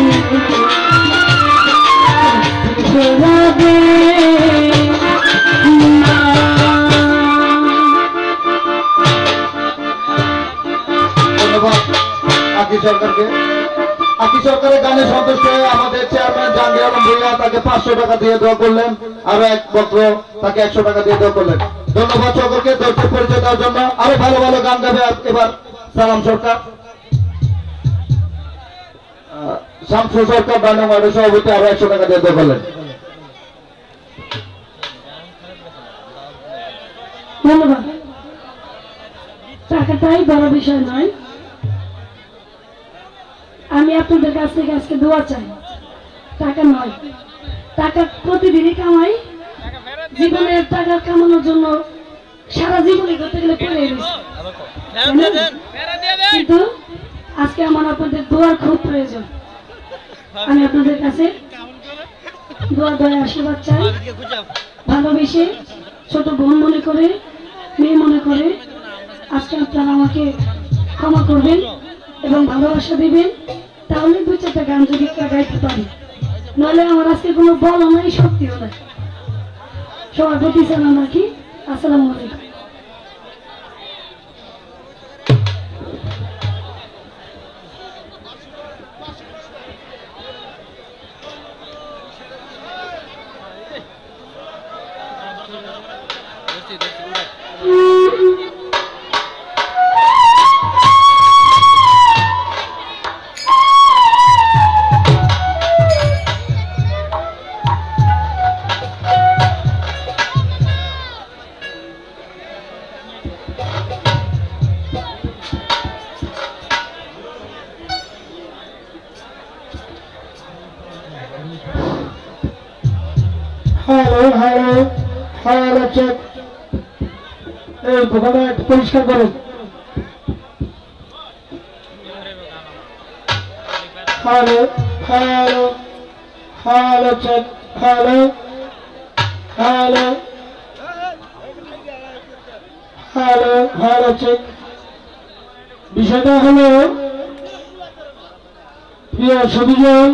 ফেরাবে না। ধন্যবাদ আকি সরকারকে। আকি সরকারের গানে সন্তুষ্ট হয়ে আমাদের চেয়ারম্যান জাহাঙ্গীর আলম ভূঁইয়া তাকে 500 টাকা দিয়ে দোয়া করলেন, আরো এক পত্র তাকে 100 টাকা দিয়ে দোয়া করলেন। ধন্যবাদ সকলকে দর্শক পরিচয় দেওয়ার জন্য। আরো ভালো ভালো গান গাবে এবার সালাম সরকার, শামসু সরকার ডায়নামাইটের সভাপতি, আরো 100 টাকা দিয়ে দোয়া করলেন। ধন্যবাদ। টাকাটাই বড় বিষয় নয়, আমি আপনাদের কাছ থেকে আজকে দোয়া চাই, টাকা নয়। টাকা প্রতিদিনই কামাই, জীবনের টাকা কামানোর জন্য সারা জীবনে করতে গেলে পড়ে গেছে, কিন্তু আজকে আমার আপনাদের দোয়ার খুব প্রয়োজন। আমি আপনাদের কাছে দোয়া দয়া আশীর্বাদ চাই, ভালোবেসে ছোট বোন মনে করে, মেয়ে মনে করে আজকে আপনারা আমাকে ক্ষমা করবেন এবং ভালোবাসা দিবেন। তাহলে 2-4টা গান যদি গাইতে পারি, নইলে আমার আজকে কোনো বলও নাই, শক্তিও নাই। সবার প্রতি সালাম রাখি। আসসালামু আলাইকুম। হ্যালো হ্যালো হ্যালো চেক, এই দোকানে একটু পরিষ্কার করুন। Hello hello hello check, hello hello hello hello check. বিষয়টা হলো, প্রিয় সবিজন,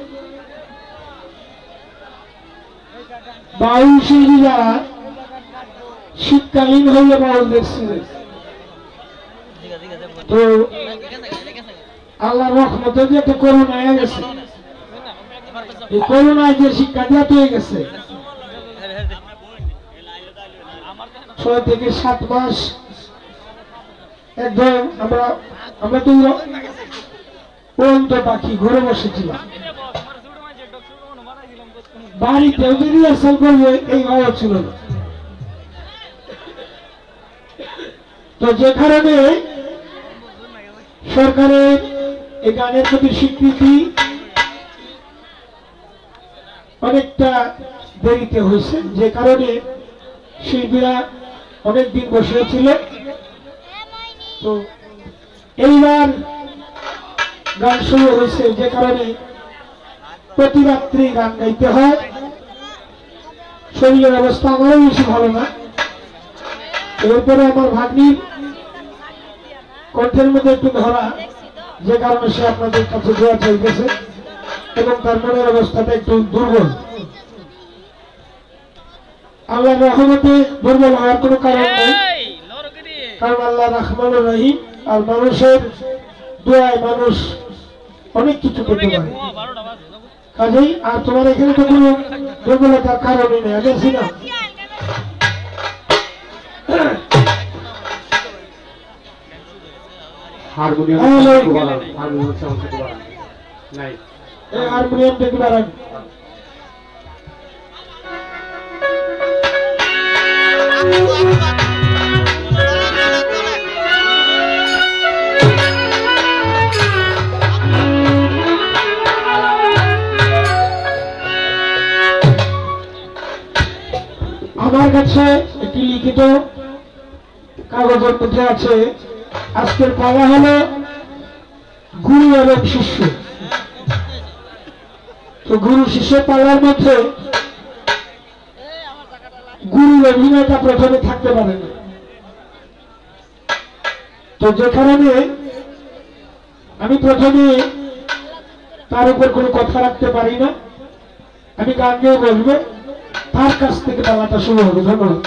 বাউল শিল্পী যারা শীতকালীন হইলে বাউল দেখছিলেন, তো আল্লাহ রহমতে যে একটা করোনা গেছে, এই করোনায় যে শিক্ষা দেওয়া হয়ে গেছে 6 থেকে 7 মাস একদম আমরা তো অন্ত পাখি ঘুরে বসেছিলাম, বাড়িতেও যে রিহার্সাল করবে এই ভালো ছিল না। তো যে কারণে সরকারের এই গানের প্রতি স্বীকৃতি অনেকটা দেরিতে হয়েছে, যে কারণে শিল্পীরা অনেকদিন বসেছিল। তো এইবার গান শুরু হয়েছে, যে কারণে প্রতি রাত্রি গান গাইতে হয়। শরীরের অবস্থা আমারও বেশি ভালো না, এরপরে আমার ভাগ্নির কণ্ঠের মধ্যে একটু ধরা, যে কারণে সে আপনাদের কাছে দোয়া চাইতেছে এবং তার মনের অবস্থাটা একটু দুর্বল। আল্লাহর রহমতে দুর্বল হওয়ার কোনো কারণ নেই, কারণ আল্লাহ রহমানুর রহিম, আর মানুষের দোয়ায় মানুষ অনেক কিছু করতে পারে। কাজেই আর তোমার এখানে তো কোনো দুর্বলতার কারণই নেই, দেখছি না। হারমোনিয়াম দেখতে পারেন। আমার কাছে একটি লিখিত কাগজের মধ্যে আছে, আজকের পালা হলো গুরু এবং শিষ্য। তো গুরু শিষ্য পালার মধ্যে গুরুর অভিনয়টা প্রথমে থাকতে পারে না। তো যে কারণে আমি প্রথমে তার উপর কোনো কথা রাখতে পারি না, আমি গান গিয়ে বলবো, তার কাছ থেকে পালাটা শুরু হবে। ধন্যবাদ।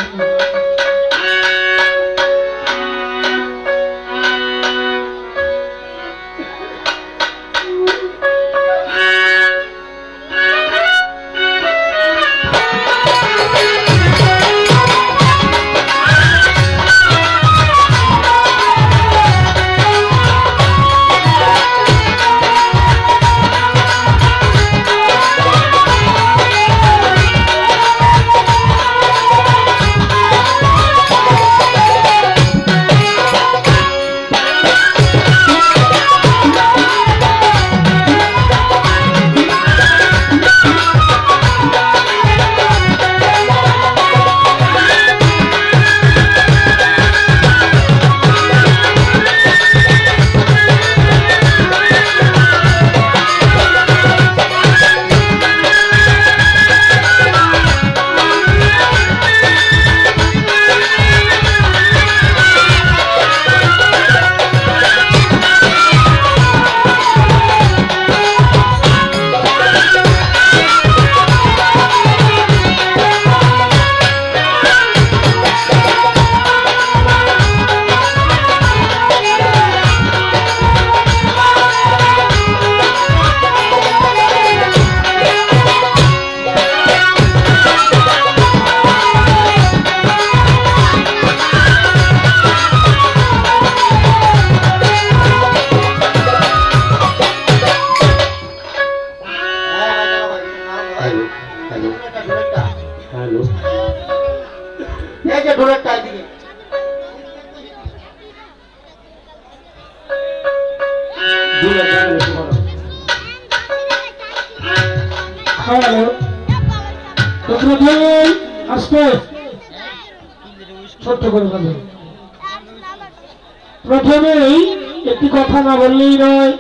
প্রথমেই একটি কথা না বললেই নয়,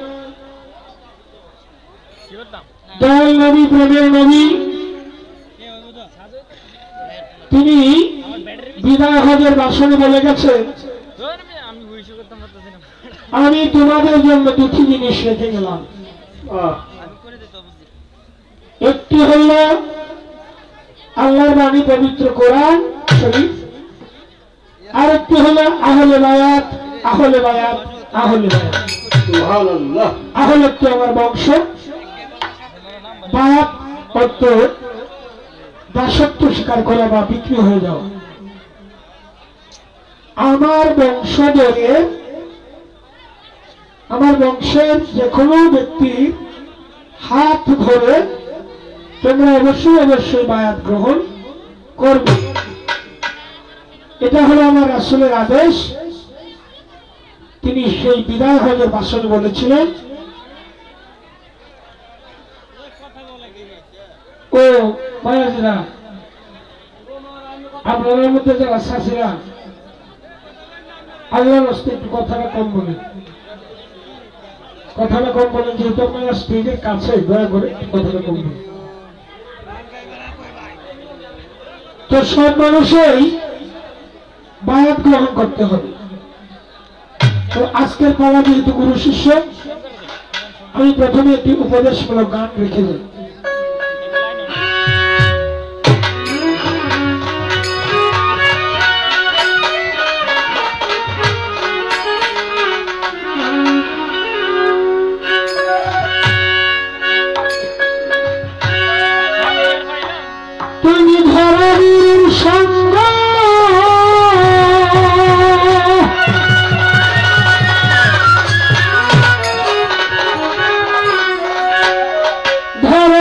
দয়াল নবী, প্রেমের নবী, তিনি বিদায় হজের ভাষণে বলে গেছেন, আমি তোমাদের জন্য দুটি জিনিস রেখে গেলাম। একটি হল আল্লাহর বাণী পবিত্র কোরআন শরীফ, আরেকটি হল আহলে বায়াত। আহলে বায়াত, আহলে বায়াত, সুবহানাল্লাহ। আহলে তো আমার বংশ, বায়াত অর্থ দাসত্ব স্বীকার করা বা বিক্রি হয়ে যাওয়া। আমার বংশ ধরে, আমার বংশের যে কোনো ব্যক্তির হাত ধরে তোমরা অবশ্যই অবশ্যই বায়াত গ্রহণ করবে। এটা হলো আমার রাসূলের আদেশ। তিনি সেই বিদায় হজের ভাষণে বলেছিলেন, ও ভাইয়েরা, আপনাদের মধ্যে যারা শাশিরা, আল্লাহর রাস্তায় একটু কথাটা কম বলেন, কথাটা কম বলেন, যেহেতু আপনারা স্টেজের কাছে, দয়া করে কথাটা কম বলেন। তো সব মানুষই বায়াত গ্রহণ করতে হবে। তো আজকের পালা যেহেতু গুরু শিষ্য, আমি প্রথমে একটি উপদেশমূলক গান রেখে যাই। তুমি ধরণীর সঙ্গ ধর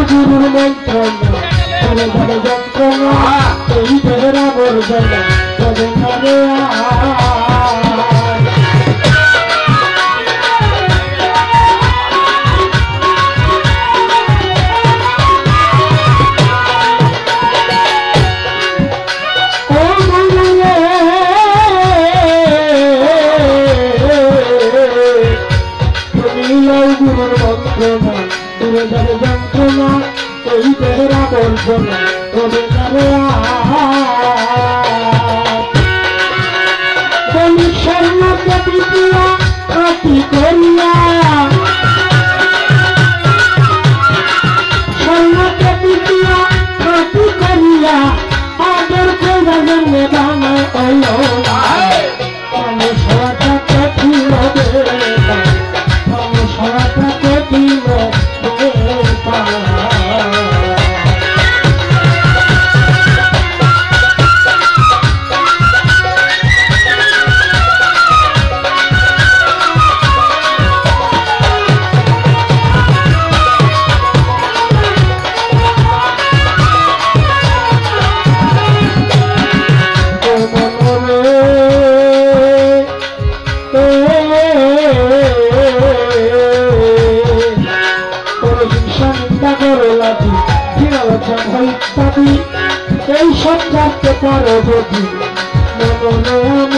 গুরুর মন্ত্রণা করে ধরে যন্ত্রণা এই দেহের আবর্জনা তবে কারে গুরুর মন্ত্রণা দূরে যাবে যন্ত্রণা এই দেহের আবর্জনা তবে কারে স্বর্ণকে পিটিয়া কাটি করিয়া স্বর্ণকে পিটিয়া কাটি করিয়া আদর কইরা জন্মে বানা হইল মানুষ হওয়াটা কঠিন বেটা মানুষ হওয়াটা কঠিন বেটা এই সব জানতে পারো যদি মনে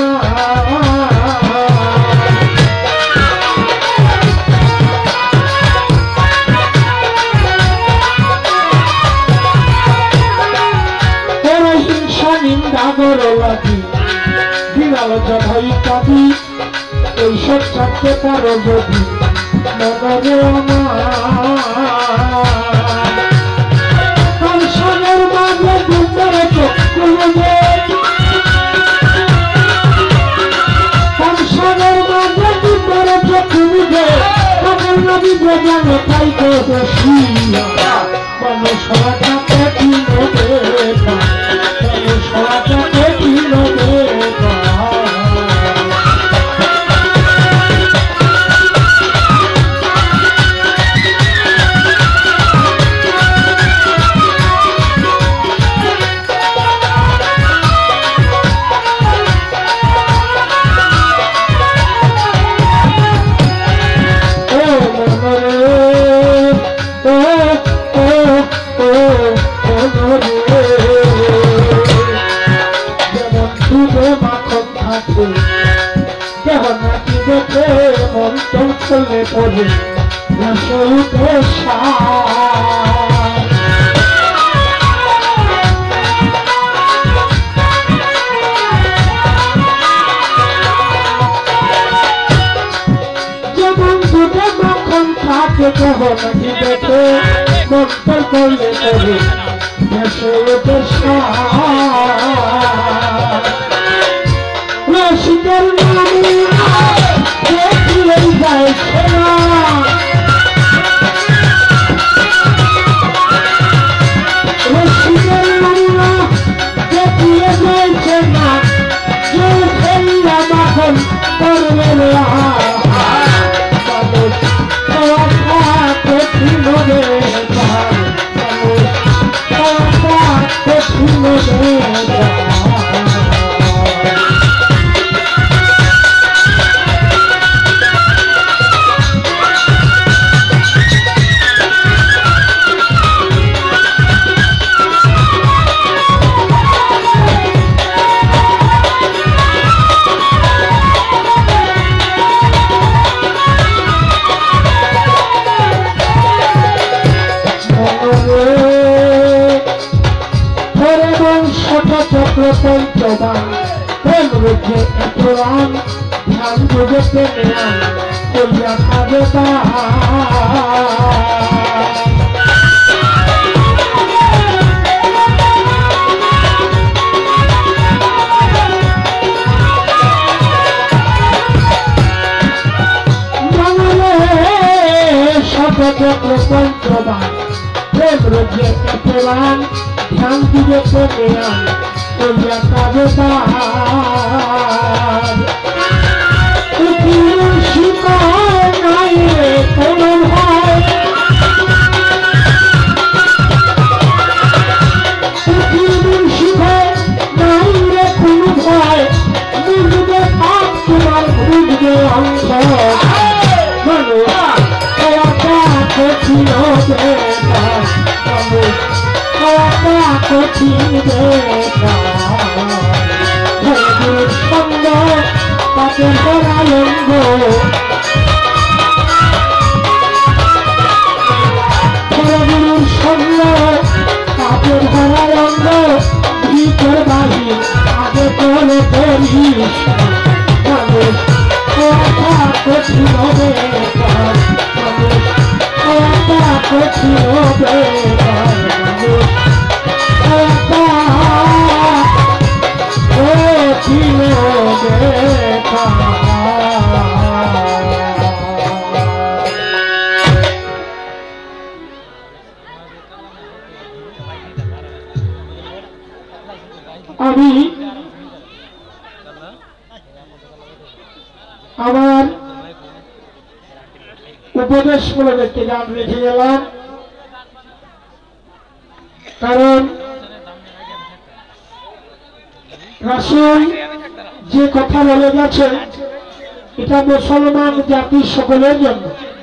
আমার হিংসা নিন্দা করো লাগি বিরালোচন হই কাঁদি এই সব জানতে পারো যদি মনে আমার সংসারের মাঝে দুপুরে চক্ষুলে সংসারের মাঝে দুপুরে চক্ষুলে তখন নবী যে জানে তাই তো দোষিয়া মানুষ হওয়াটা কঠিন বেটা মানুষ হওয়াটা কঠিন বেটা চলে পড়ে রসুতে যেমন দুধে মাখন থাকে কখন নাকি দেখে মন্তর করলে পড়ে রসুতে রসিকের নামে যাইছে না রসিকের নামা দেখিয়ে যাইছে না যে ফেলিয়া মাখন করবে কঠিন পঞ্চবান প্রেম রুখে পুরাণ ধ্যান বুঝতে নেন কইয়া খাবে শতচক্র পঞ্চবান প্রেম রুখে পুরাণ ধ্যান বুঝতে নেন কইয়া খাবে শিকার নাই কোনো ভাই কঠিন সঙ্গ তাকে পরালঙ্গ গুরুর সঙ্গ তাদের পরালঙ্গ ভিতর বাহি আগে করে করিস কঠিন হবে কঠিন হবে আমি আমার উপদেশমূলক একটি গান রেখে গেলাম, কারণ রাসূল যে কথা বলে গেছেন এটা মুসলমান জাতি সকলের জন্য,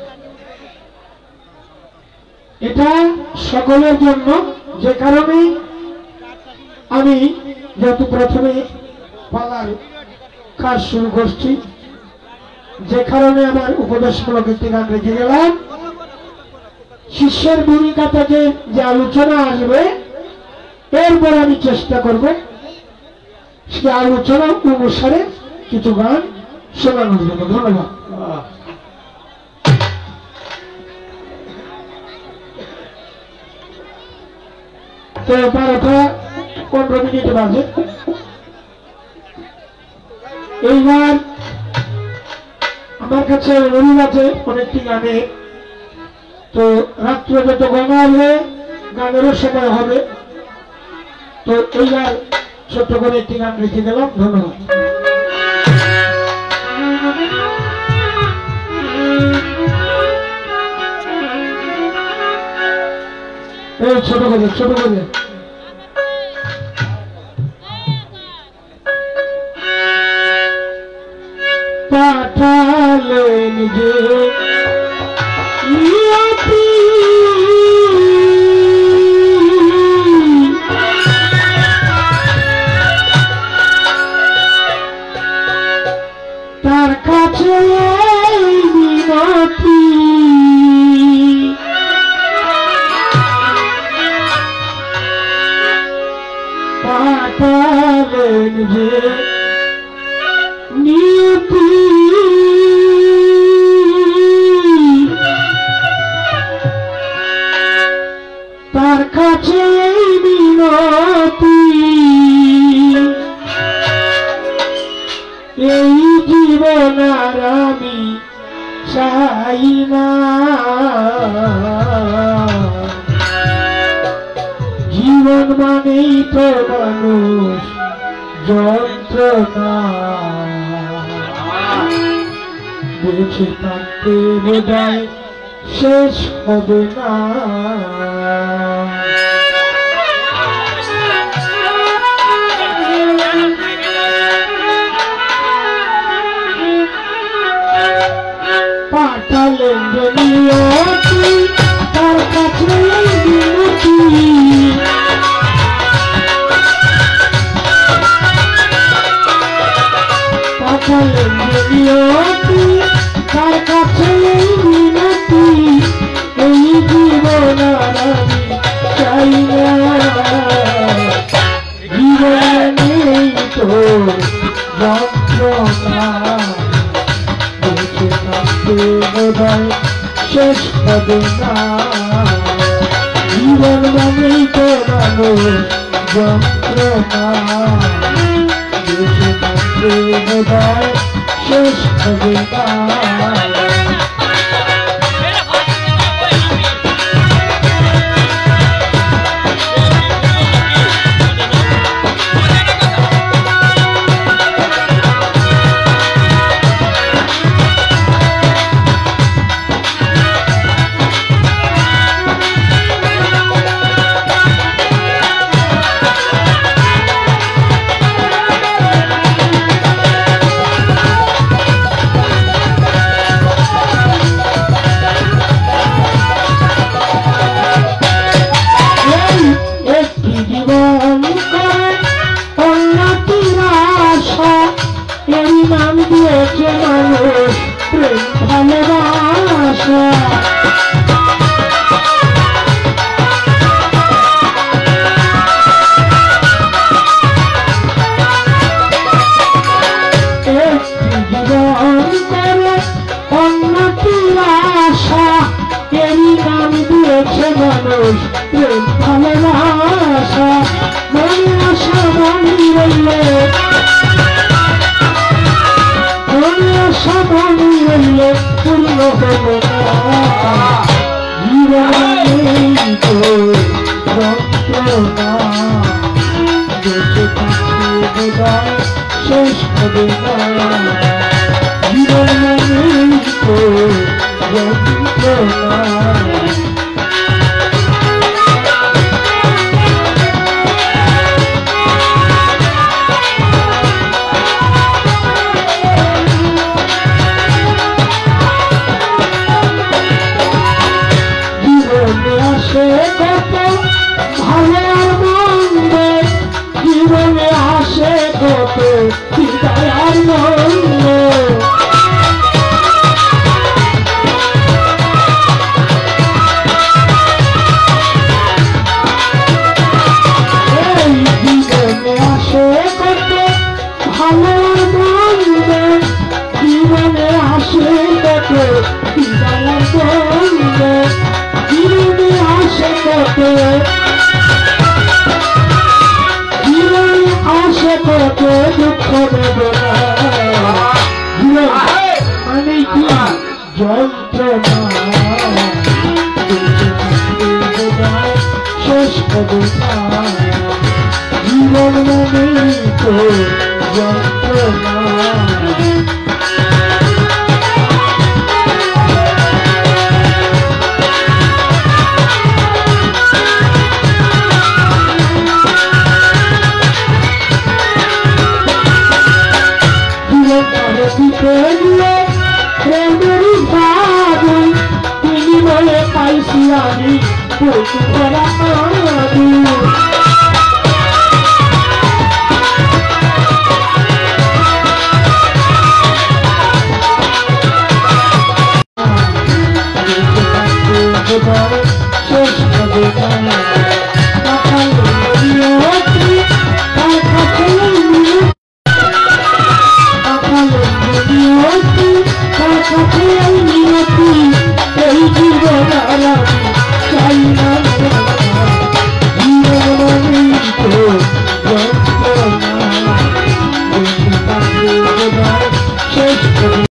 এটা সকলের জন্য। যে কারণে আমি যেহেতু প্রথমে পালার কাজ শুরু করছি, যে কারণে আমার উপদেশমূলক একটি গান রেখে গেলাম। শিষ্যের ভূমিকা থেকে যে আলোচনা আসবে এরপর আমি চেষ্টা করব সে আলোচনা অনুসারে কিছু গান শোনানোর জন্য। ধন্যবাদ। তো 12:15 বাজে। এইবার আমার কাছে অনুরোধ আছে অনেকটি গানে, তো রাত্রে যত গান আসবে গানেরও সময় হবে, তো এইবার ছোট্ট করে একটি গান রেখে গেলাম। ধন্যবাদ। এই ছোট করে পাঠালেন যে নিয়তি তার কাছে মিনতি পাঠালেন যে নিয়তি তার কাছে মিনতি এই জীবন আর আমি চাই না, জীবন মানেই তো মানুষ যন্ত্রণা, বেঁচে থাকতে বোধহয় শেষ হবে না। পাঠালেন যে নিয়তি তার কাছে বিনতি, পাঠালেন যে নিয়তি তার কাছে বিনতি, এই জীবন আর আমি চাই না, জীবন নেই তো যন্ত্রণা, বেঁচে থাকতে বোধহয় শেষ হবে না, জীবন মানেই তো মানুষ যন্ত্রণা, বেঁচে থাকতে বোধহয় শেষ হবে না। শেষ প্রেম ভালোবাসা মনে আশা মনে রইলে মনে আশা মনে রইলে পূর্ণ হলো না জীবনে তো যন্ত্রণা বেঁচে থাকতে বোধহয় শেষ হবে না জীবনে তো যন্ত্রণা আসে কত ভালো আর মন্দ জীবনে আসে কত হৃদয় আর মন্দ এই জীবনে আসে কত ভালো আর মন্দ জীবনে আসে কত হৃদয় আর মন্দ জীবনে আসে কত জীবনে আসে কত দুঃখ বেদনা জীবন মানে কি যন্ত্রণা শেষ হবে না জীবন মানে তো যন্ত্রণা প্রেমের বাদল তিনি বলে পাইছি আমি